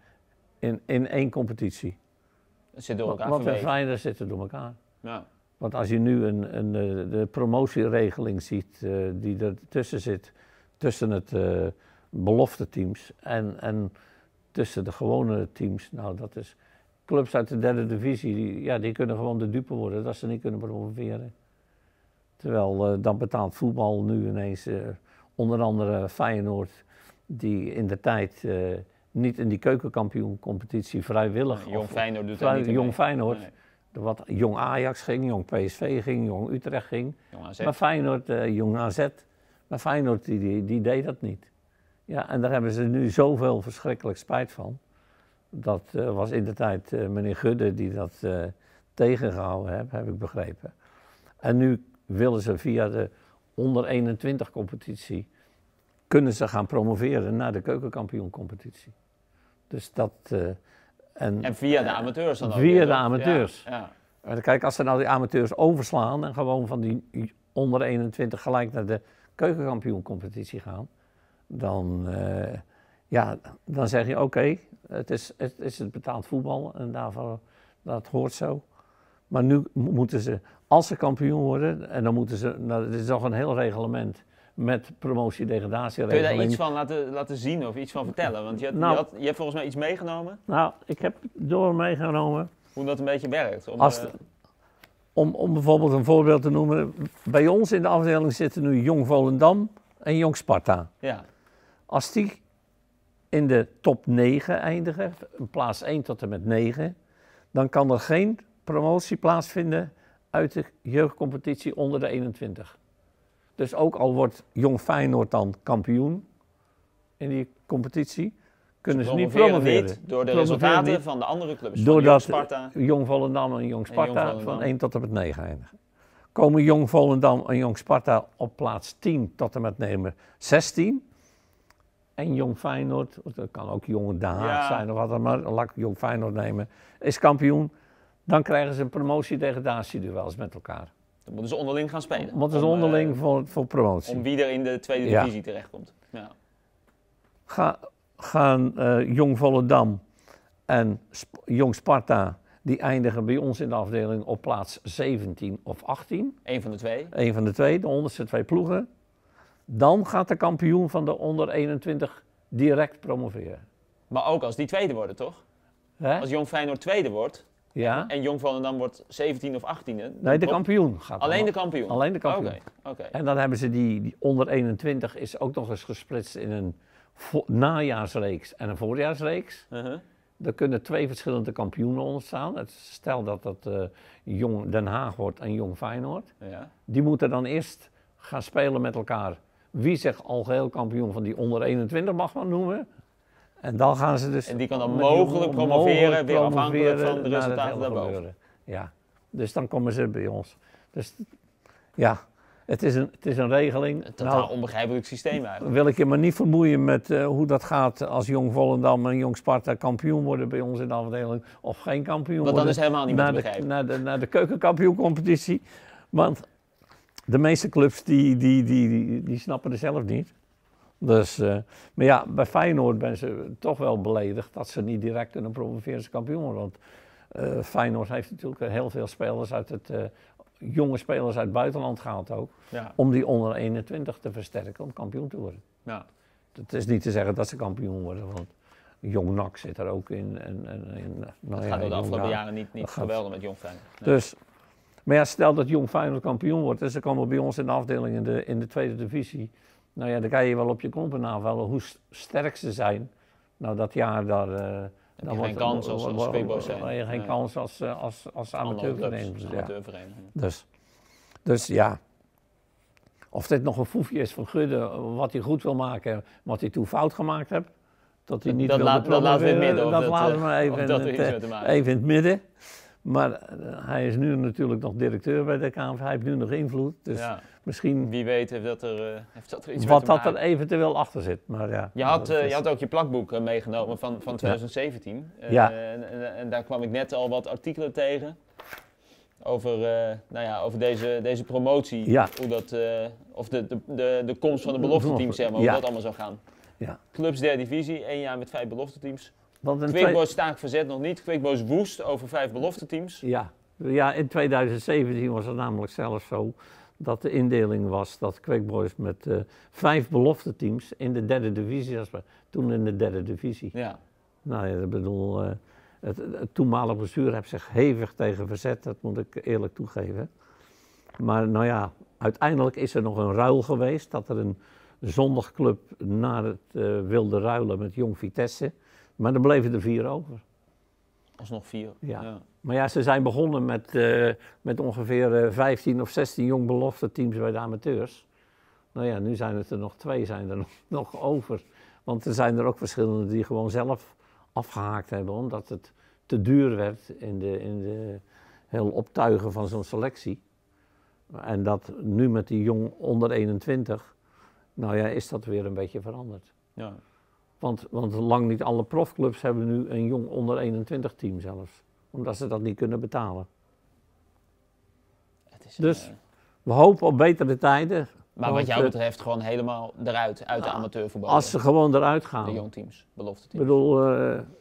in 1 competitie. Dat zit door elkaar Want de Feyenoord zitten door elkaar. Ja. Want als je nu de promotieregeling ziet die er tussen zit, tussen het belofteteams en tussen de gewone teams, nou dat is... Clubs uit de 3e divisie, die kunnen gewoon de dupe worden dat ze niet kunnen promoveren. Terwijl dan betaalt voetbal nu ineens, onder andere Feyenoord, die in de tijd niet in die keukenkampioencompetitie vrijwillig... Jong Feyenoord doet dat niet Jong Feyenoord, wat Jong Ajax ging, Jong PSV ging, Jong Utrecht ging. Jong AZ. Maar Feyenoord, Jong AZ, maar Feyenoord die deed dat niet. Ja, en daar hebben ze nu zoveel verschrikkelijk spijt van. Dat was in de tijd meneer Gudde die dat tegengehouden heeft, heb ik begrepen. En nu willen ze via de onder 21 competitie, kunnen ze gaan promoveren naar de keukenkampioencompetitie. Dus dat... en via de amateurs dan ook? Via de amateurs. Ja. Kijk, als ze nou die amateurs overslaan en gewoon van die onder 21 gelijk naar de keukenkampioencompetitie gaan, dan zeg je oké. Het is het betaald voetbal en daarvoor, dat hoort zo. Maar nu moeten ze, als ze kampioen worden, en dan moeten ze, nou, dit is nog een heel reglement met promotie-degradatieregeling. Kun je daar iets van laten zien of iets van vertellen? Want je hebt volgens mij iets meegenomen. Nou, ik heb meegenomen. Hoe dat een beetje werkt. Om bijvoorbeeld een voorbeeld te noemen. Bij ons in de afdeling zitten nu Jong Volendam en Jong Sparta. Ja. Als die in de top 9 eindigen, plaats 1 tot en met 9, dan kan er geen promotie plaatsvinden uit de jeugdcompetitie onder de 21. Dus ook al wordt Jong Feyenoord dan kampioen in die competitie, kunnen ze niet promoveren. Niet door de resultaten van de andere clubs, doordat van Jong Sparta. Jong Volendam en Jong Sparta van 1 tot en met 9 eindigen. Komen Jong Volendam en Jong Sparta op plaats 10 tot en met 16... En Jong Feyenoord, dat kan ook Jong Den Haag zijn of wat dan maar, laat ik Jong Feyenoord nemen, is kampioen. Dan krijgen ze een promotie-degradatieduels met elkaar. Dan moeten ze onderling gaan spelen. Moeten ze onderling voor promotie. Om wie er in de tweede divisie terechtkomt. Ja. Gaan Jong Volendam en Jong Sparta, die eindigen bij ons in de afdeling op plaats 17 of 18. Eén van de twee. Eén van de twee, de onderste 2 ploegen. Dan gaat de kampioen van de onder 21 direct promoveren. Maar ook als die tweede worden, toch? Als Jong Feyenoord tweede wordt en Jong Volendam wordt 17 of 18e. Nee, de kampioen gaat alleen de kampioen? Alleen de kampioen. Okay. En dan hebben ze die onder 21 is ook nog eens gesplitst in een najaarsreeks en een voorjaarsreeks. Er kunnen 2 verschillende kampioenen ontstaan. Stel dat dat Jong Den Haag wordt en Jong Feyenoord. Ja. Die moeten dan eerst gaan spelen met elkaar. Wie zich algeheel kampioen van die onder 21 mag maar noemen. En dan gaan ze dus... En die kan dan mogelijk promoveren, weer afhankelijk van de resultaten daarboven. Ja, dus dan komen ze bij ons. Dus ja, het is een regeling. Een totaal onbegrijpelijk systeem eigenlijk. Wil ik je maar niet vermoeien met hoe dat gaat als Jong Volendam en Jong Sparta kampioen worden bij ons in de afdeling. Of geen kampioen worden. Want dan is helemaal niet meer te begrijpen. Naar de keukenkampioencompetitie. Want de meeste clubs die snappen het zelf niet. Dus, maar ja, bij Feyenoord ben ze toch wel beledigd dat ze niet direct een promoveren kampioen worden. Want Feyenoord heeft natuurlijk heel veel spelers jonge spelers uit het buitenland gehaald ook. Ja. Om die onder 21 te versterken om kampioen te worden. Ja. Het is niet te zeggen dat ze kampioen worden, want Jong NAC zit er ook in. Dat gaat door de afgelopen jaren niet geweldig met Jong Feyenoord. Nee. Dus, maar ja, stel dat Jong Feyenoord kampioen wordt, dus ze komen bij ons in de afdeling in de tweede divisie. Nou ja, dan kan je wel op je klompen navallen hoe sterk ze zijn. Nou, dat jaar daar... Dan geen kans als Kwikboys zijn. Geen kans als amateurvereniging. Dus ja, of dit nog een foefje is van Gudde, wat hij goed wil maken, wat hij toen fout gemaakt heeft. Dat hij niet dat laten we in het midden. Dat laten we even in het midden. Maar hij is nu natuurlijk nog directeur bij de KNVB, hij heeft nu nog invloed. Dus misschien... Wie weet heeft dat er iets wat mee te maken. dat er eventueel achter zit. Maar ja, je had ook je plakboek meegenomen van 2017. En daar kwam ik net al wat artikelen tegen. Over deze promotie. Ja. Hoe dat, of de komst van de belofteteams, zeg maar, hoe dat allemaal zou gaan. Ja. Clubs derde divisie, 1 jaar met 5 belofteteams. Kwikboys staak verzet nog niet. Kwikboys woest over 5 belofteteams. Ja, in 2017 was het namelijk zelfs zo dat de indeling was dat Kwikboys met 5 belofteteams in de derde divisie, toen in de derde divisie. Ja. Nou ja, ik bedoel, het toenmalig bestuur heeft zich hevig tegen verzet, dat moet ik eerlijk toegeven. Maar nou ja, uiteindelijk is er nog een ruil geweest, dat er een zondagclub naar het wilde ruilen met Jong Vitesse. Maar er bleven er 4 over. Alsnog 4. Ja. Maar ja, ze zijn begonnen met ongeveer 15 of 16 jong belofte teams bij de amateurs. Nou ja, nu zijn het er nog 2 zijn er nog over. Want er zijn er ook verschillende die gewoon zelf afgehaakt hebben, omdat het te duur werd in de heel optuigen van zo'n selectie. En dat nu met die jong onder 21, nou ja, is dat weer een beetje veranderd. Ja. Want lang niet alle profclubs hebben nu een jong onder 21 team zelfs. Omdat ze dat niet kunnen betalen. Dus we hopen op betere tijden. Maar wat jou betreft gewoon helemaal eruit, uit de amateurvoetbal. Als ze gewoon eruit gaan. De jongteams, belofte teams. Ik bedoel,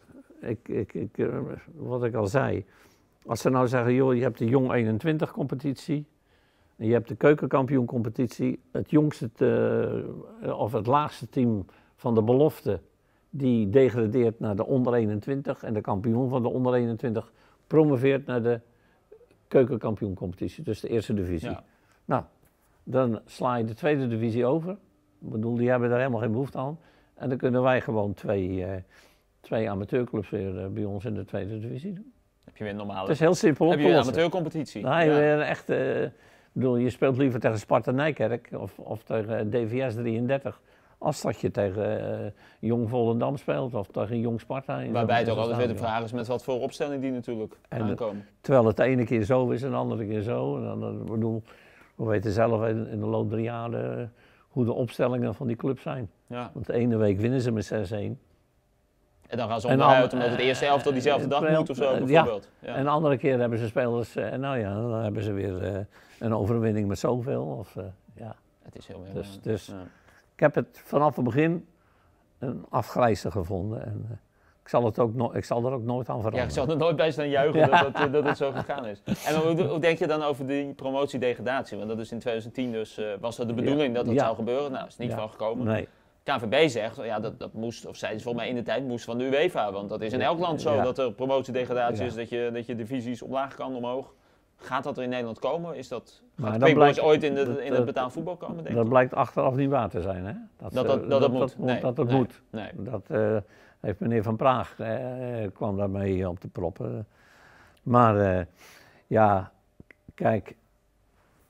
wat ik al zei. Als ze nou zeggen, joh, je hebt de jong 21 competitie. En je hebt de keukenkampioen competitie. Het jongste of het laagste team van de belofte, die degradeert naar de onder 21 en de kampioen van de onder 21 promoveert naar de keukenkampioencompetitie, dus de eerste divisie. Ja. Nou, dan sla je de tweede divisie over. Ik bedoel, die hebben daar helemaal geen behoefte aan. En dan kunnen wij gewoon twee amateurclubs weer bij ons in de tweede divisie doen. Heb je weer een normale... Het is heel simpel. Heb je een amateurcompetitie? Nee, weer echt... ik bedoel, je speelt liever tegen Sparta Nijkerk of tegen DVS 33... als dat je tegen Jong Volendam speelt of tegen Jong Sparta. Waarbij het ook altijd weer de vraag is met wat voor opstelling die natuurlijk aankomen. Terwijl het de ene keer zo is en de andere keer zo. En dan, bedoel, we weten zelf in de loop der jaren hoe de opstellingen van die club zijn. Ja. Want de ene week winnen ze met 6-1. En dan gaan ze onderuit omdat het eerste elftal diezelfde dag moet of zo bijvoorbeeld. Ja. En de andere keer hebben ze spelers, nou ja, dan hebben ze weer een overwinning met zoveel. Of, ja. Het is heel erg. Dus ik heb het vanaf het begin een afgrijzer gevonden. En, ik zal er ook nooit aan veranderen. Ja, ik zal er nooit bij staan juichen dat het zo gegaan is. En hoe denk je dan over die promotie-degradatie? Want dat is in 2010 dus, was dat de bedoeling dat zou gebeuren? Nou, is niet van gekomen. Nee. KNVB zegt, ja, dat moest, of zeiden ze volgens mij in de tijd, moest van de UEFA. Want dat is in elk land zo, dat er promotie-degradatie is, dat je divisies omlaag kan, omhoog. Gaat dat er in Nederland komen? Gaat Kwikboys ooit in het betaald voetbal komen, denk ik? Dat blijkt achteraf niet waar te zijn, hè? Dat moet. Nee, dat moet. Nee. Dat heeft meneer Van Praag, kwam daarmee op te proppen. Maar ja, kijk,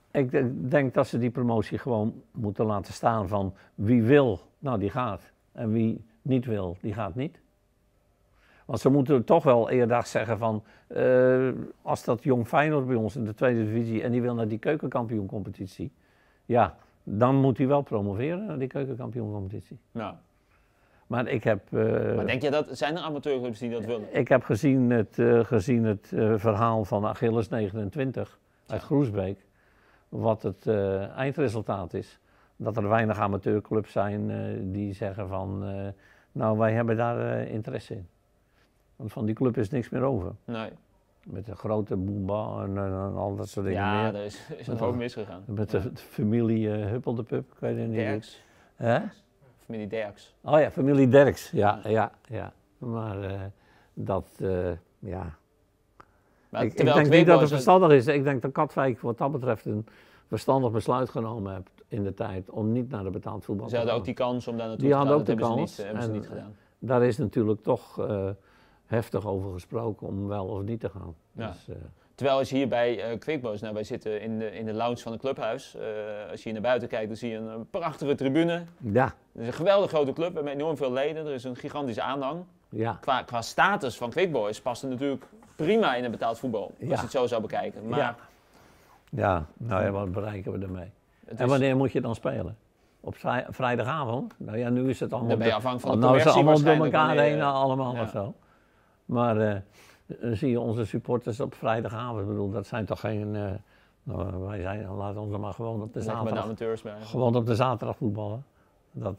Ik denk dat ze die promotie gewoon moeten laten staan van wie wil, nou die gaat. En wie niet wil, die gaat niet. Want ze moeten toch wel eerder zeggen van, als dat Jong Feyenoord bij ons in de tweede divisie en die wil naar die keukenkampioencompetitie, ja, dan moet hij wel promoveren naar die keukenkampioencompetitie. Nou. Maar ik heb... maar denk je dat, zijn er amateurclubs die dat willen? Ik heb gezien het verhaal van Achilles 29 uit Groesbeek, wat het eindresultaat is. Dat er weinig amateurclubs zijn die zeggen van, nou wij hebben daar interesse in. Want van die club is niks meer over. Nee. Met de grote Boomba en al dat soort dingen meer. Ja, er is een hoop misgegaan. Met de familie Huppeldepup, ik weet het niet. Derks. Hè? Familie Derks. Oh ja, familie Derks, ja. Maar dat, ja... Maar Ik denk niet dat het verstandig is. Ik denk dat Katwijk wat dat betreft een verstandig besluit genomen heeft in de tijd om niet naar de betaald voetbal te gaan. Ze hadden ook die kans om daar naartoe te gaan. Die hadden ook de hebben kans. Hebben ze niet gedaan. Daar is natuurlijk toch heftig over gesproken om wel of niet te gaan. Ja. Dus, terwijl als je hier bij Quickboys, nou wij zitten in de lounge van het clubhuis. Als je hier naar buiten kijkt, dan zie je een prachtige tribune. Ja. Het is een geweldig grote club, we hebben enorm veel leden. Er is een gigantische aanhang. Ja. Qua status van Quickboys past het natuurlijk prima in het betaald voetbal. Als je het zo zou bekijken. Maar ja, nou ja, wat bereiken we ermee? En wanneer moet je dan spelen? Op vrijdagavond? Nou ja, nu is het allemaal... Dan ben je afhankelijk van de nou is het allemaal door waarschijnlijk elkaar heen, wanneer, allemaal ja. of zo. Maar zie je onze supporters op vrijdagavond? Ik bedoel, dat zijn toch geen... nou, wij zijn, laten ons er maar gewoon op de lekker met de zaterdag... amateurs bij. Gewoon op de zaterdag voetballen. Dat...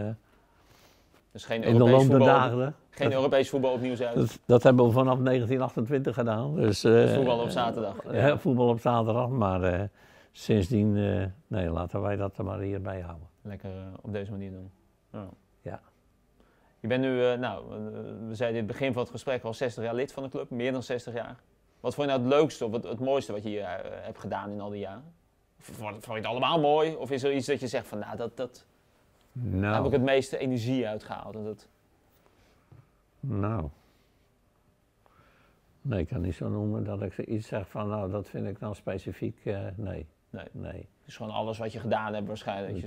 Dus geen in de loop der dagen. Geen Europees voetbal opnieuw uit. Dat hebben we vanaf 1928 gedaan. Dus, voetbal op zaterdag. Ja, voetbal op zaterdag, maar sindsdien, nee, laten wij dat er maar hierbij houden. Lekker op deze manier doen. Oh. Ja. Je bent nu, we zeiden in het begin van het gesprek, al 60 jaar lid van de club, meer dan 60 jaar. Wat vond je nou het leukste of het mooiste wat je hier hebt gedaan in al die jaren? Vond je het allemaal mooi? Of is er iets dat je zegt van, nou, daar heb ik het meeste energie uitgehaald? Nou, nee, ik kan niet zo noemen dat ik iets zeg van, nou, dat vind ik dan specifiek, nee. Het is gewoon alles wat je gedaan hebt waarschijnlijk.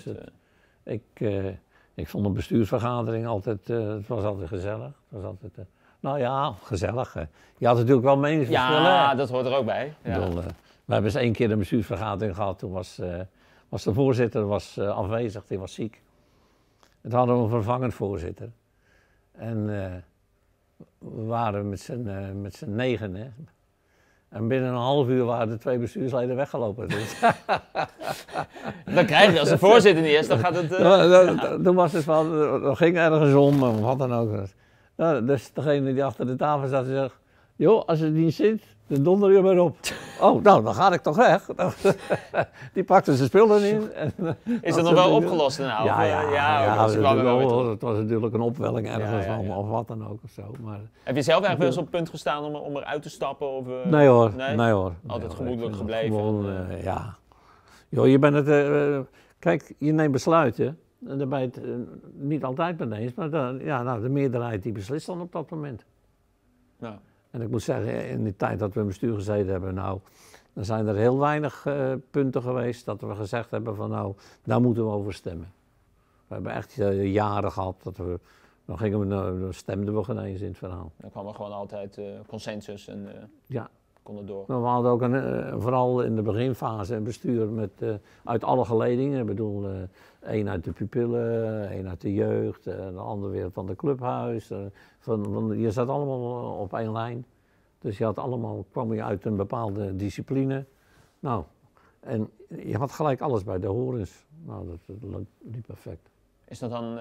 Ik vond een bestuursvergadering altijd, het was altijd gezellig. Het was altijd, nou ja, gezellig. Je had natuurlijk wel meningsverschillen. Ja, dat hoort er ook bij. Ja. We hebben eens 1 keer een bestuursvergadering gehad, toen was de voorzitter afwezig, die was ziek. En toen hadden we een vervangend voorzitter. En we waren met z'n 9, hè. En binnen een half uur waren de 2 bestuursleden weggelopen. Dus. Dan krijg je, als de voorzitter niet is, dan gaat het... Toen was het van, er ging ergens om, of wat dan ook. Dus degene die achter de tafel zat, zegt, joh, als het niet zit, dan donder je maar op. Oh, nou, dan ga ik toch weg. Die pakte zijn spullen in. Is het nog wel opgelost nou? Ja, het was natuurlijk een opwelling ergens of wat dan ook of zo. Maar, heb je zelf eigenlijk wel eens op het punt gestaan om eruit te stappen? Of, nee hoor. Altijd gemoedelijk gebleven? Gewoon, ja. Joh, je bent het... kijk, je neemt besluiten. En daar ben je het niet altijd mee eens. Maar de meerderheid die beslist dan op dat moment. Ja. En ik moet zeggen, in die tijd dat we in het bestuur gezeten hebben, nou, dan zijn er heel weinig punten geweest dat we gezegd hebben van nou, daar moeten we over stemmen. We hebben echt jaren gehad dat dan stemden we geen eens in het verhaal. Dan kwam er gewoon altijd consensus en kon het door. Maar we hadden ook vooral in de beginfase een bestuur uit alle geledingen. Ik bedoel, 1 uit de pupillen, 1 uit de jeugd, de ander weer van de clubhuis. Je zat allemaal op 1 lijn. Dus kwam je uit een bepaalde discipline. Nou, en je had gelijk alles bij de horens. Nou, dat liep perfect. Is dat dan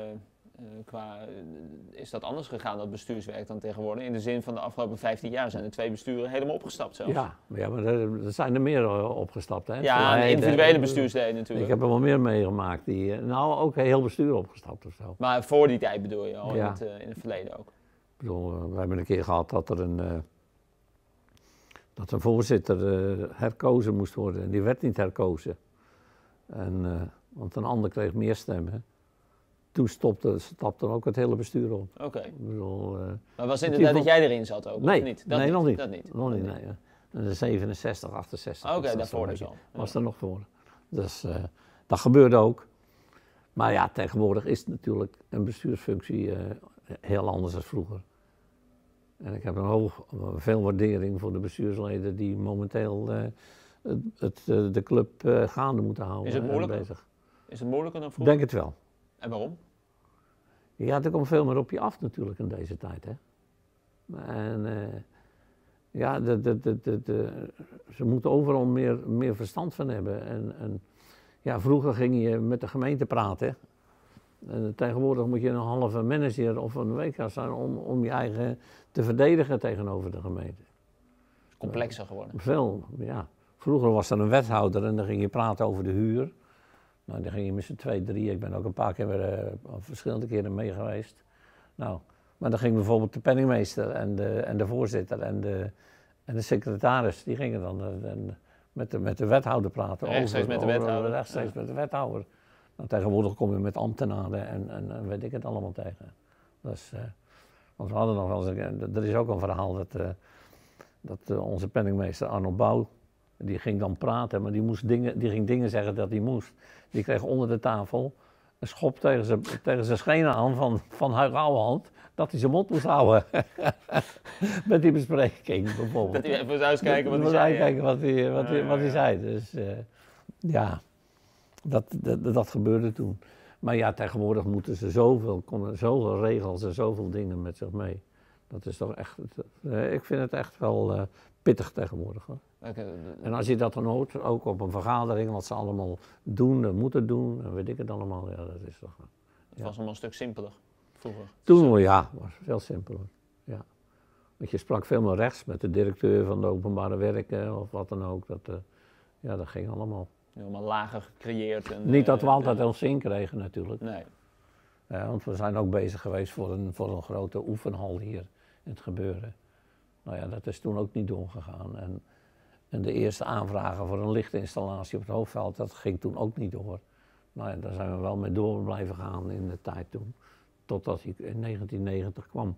is dat anders gegaan, dat bestuurswerk dan tegenwoordig? In de zin van de afgelopen 15 jaar zijn er 2 besturen helemaal opgestapt zelfs. Ja, maar er zijn er meer opgestapt. Hè? Ja, individuele bestuursleden natuurlijk. Ik heb er wel meer meegemaakt die ook heel bestuur opgestapt of zo. Maar voor die tijd bedoel je al, in het verleden ook? Ik bedoel, we hebben een keer gehad dat er dat een voorzitter herkozen moest worden en die werd niet herkozen. Want een ander kreeg meer stemmen. Toen stapte ook het hele bestuur op. Oké. Maar was het inderdaad dat jij erin zat ook, nee, of niet? Nee, nog niet. Dat niet? Nog niet, nee. En de 67, 68. Oké, daarvoor dus al. Was er nog voor. Dus dat gebeurde ook. Maar ja, tegenwoordig is natuurlijk een bestuursfunctie heel anders dan vroeger. En ik heb veel waardering voor de bestuursleden die momenteel de club gaande moeten houden. Is het moeilijker? Bezig. Is het moeilijker dan Ik vroeger? denk het wel. En waarom? Ja, er komt veel meer op je af natuurlijk in deze tijd. Hè? En ja, ze moeten overal meer verstand van hebben. En ja, vroeger ging je met de gemeente praten. En tegenwoordig moet je een halve manager of een weekhuis zijn om je eigen te verdedigen tegenover de gemeente. Complexer geworden. Veel, ja. Vroeger was er een wethouder en dan ging je praten over de huur. Nou, dan ging je met z'n 2, 3. Ik ben ook een paar keer verschillende keren mee geweest. Nou, maar dan ging bijvoorbeeld de penningmeester en de voorzitter en de secretaris, die gingen dan met de wethouder praten. Rechtstreeks met de wethouder. Rechtstreeks met de wethouder. Nou, tegenwoordig kom je met ambtenaren en weet ik het allemaal tegen. Dus, want we hadden nog wel eens, er is ook een verhaal dat onze penningmeester Arno Bouw, die ging dan praten, maar die ging dingen zeggen dat hij moest. Die kreeg onder de tafel een schop tegen zijn schenen aan van Huig Ouwehand, dat hij zijn mond moest houden. Met die bespreking bijvoorbeeld. Dat hij even moest uitkijken wat hij zei. Uitkijken wat hij zei. Dus ja, dat gebeurde toen. Maar ja, tegenwoordig moeten ze zoveel regels en zoveel dingen met zich mee. Dat is toch echt, ik vind het echt wel pittig tegenwoordig, hoor. En als je dat dan hoort, ook op een vergadering, wat ze allemaal doen en moeten doen, en weet ik het allemaal, ja, dat is toch... Het was allemaal een stuk simpeler vroeger. Toen, ja, was veel simpeler, ja. Want je sprak veel meer rechts met de directeur van de openbare werken of wat dan ook, ja, dat ging allemaal. Helemaal lager gecreëerd. En, niet dat we altijd ons zin kregen natuurlijk. Nee. Want we zijn ook bezig geweest voor een grote oefenhal hier in het gebeuren. Nou ja, dat is toen ook niet doorgegaan. En de eerste aanvragen voor een lichtinstallatie op het Hoofdveld, dat ging toen ook niet door. Nou ja, daar zijn we wel mee door blijven gaan in de tijd toen. Totdat hij in 1990 kwam.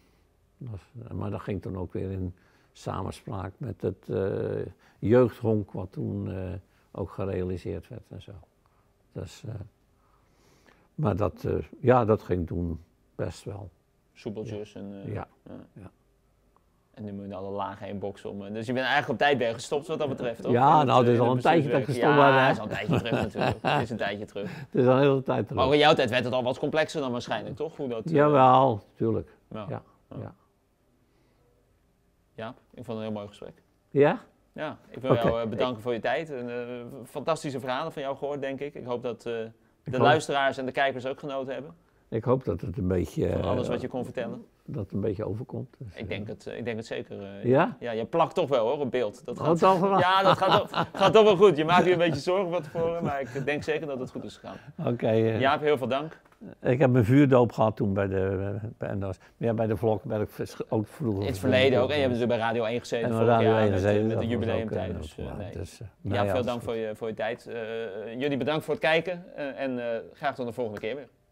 Maar dat ging toen ook weer in samenspraak met het jeugdhonk wat toen ook gerealiseerd werd en zo. Dus, maar dat ging toen best wel. Soepeltjes. Ja. En, Ja. En nu moet je alle lagen heen boksen om. Dus je bent eigenlijk op tijd weer gestopt wat dat betreft, toch? Ja, nou, het is al een tijdje dat ik gestopt ben. Ja, het is al een tijdje terug natuurlijk. Het is een tijdje terug. Het is al een hele tijd terug. Maar in jouw tijd werd het al wat complexer dan waarschijnlijk, toch? Hoe dat, Jawel, tuurlijk. Ja. Ja. Jaap, ik vond het een heel mooi gesprek. Ja? Ja, ik wil jou bedanken voor je tijd. Fantastische verhalen van jou gehoord, denk ik. Ik hoop dat de luisteraars en de kijkers ook genoten hebben. Ik hoop dat het een beetje... Van alles wat je kon vertellen. Dat het een beetje overkomt. Dus, ik denk het zeker. Ja? Ja, je plakt toch wel, hoor, op beeld. Dat gaat toch wel? Ja, dat gaat toch wel goed. Je maakt je een beetje zorgen van tevoren, maar ik denk zeker dat het goed is gegaan. Oké. Jaap, heel veel dank. Ik heb mijn vuurdoop gehad toen bij de vlog, ben ik ook vroeger. In het verleden ook. En je hebt natuurlijk bij Radio 1 gezeten en vorig Radio jaar 1 gezeten, met de jubileumtijd. Ja, veel dank voor je tijd. Jullie bedankt voor het kijken en graag tot de volgende keer weer.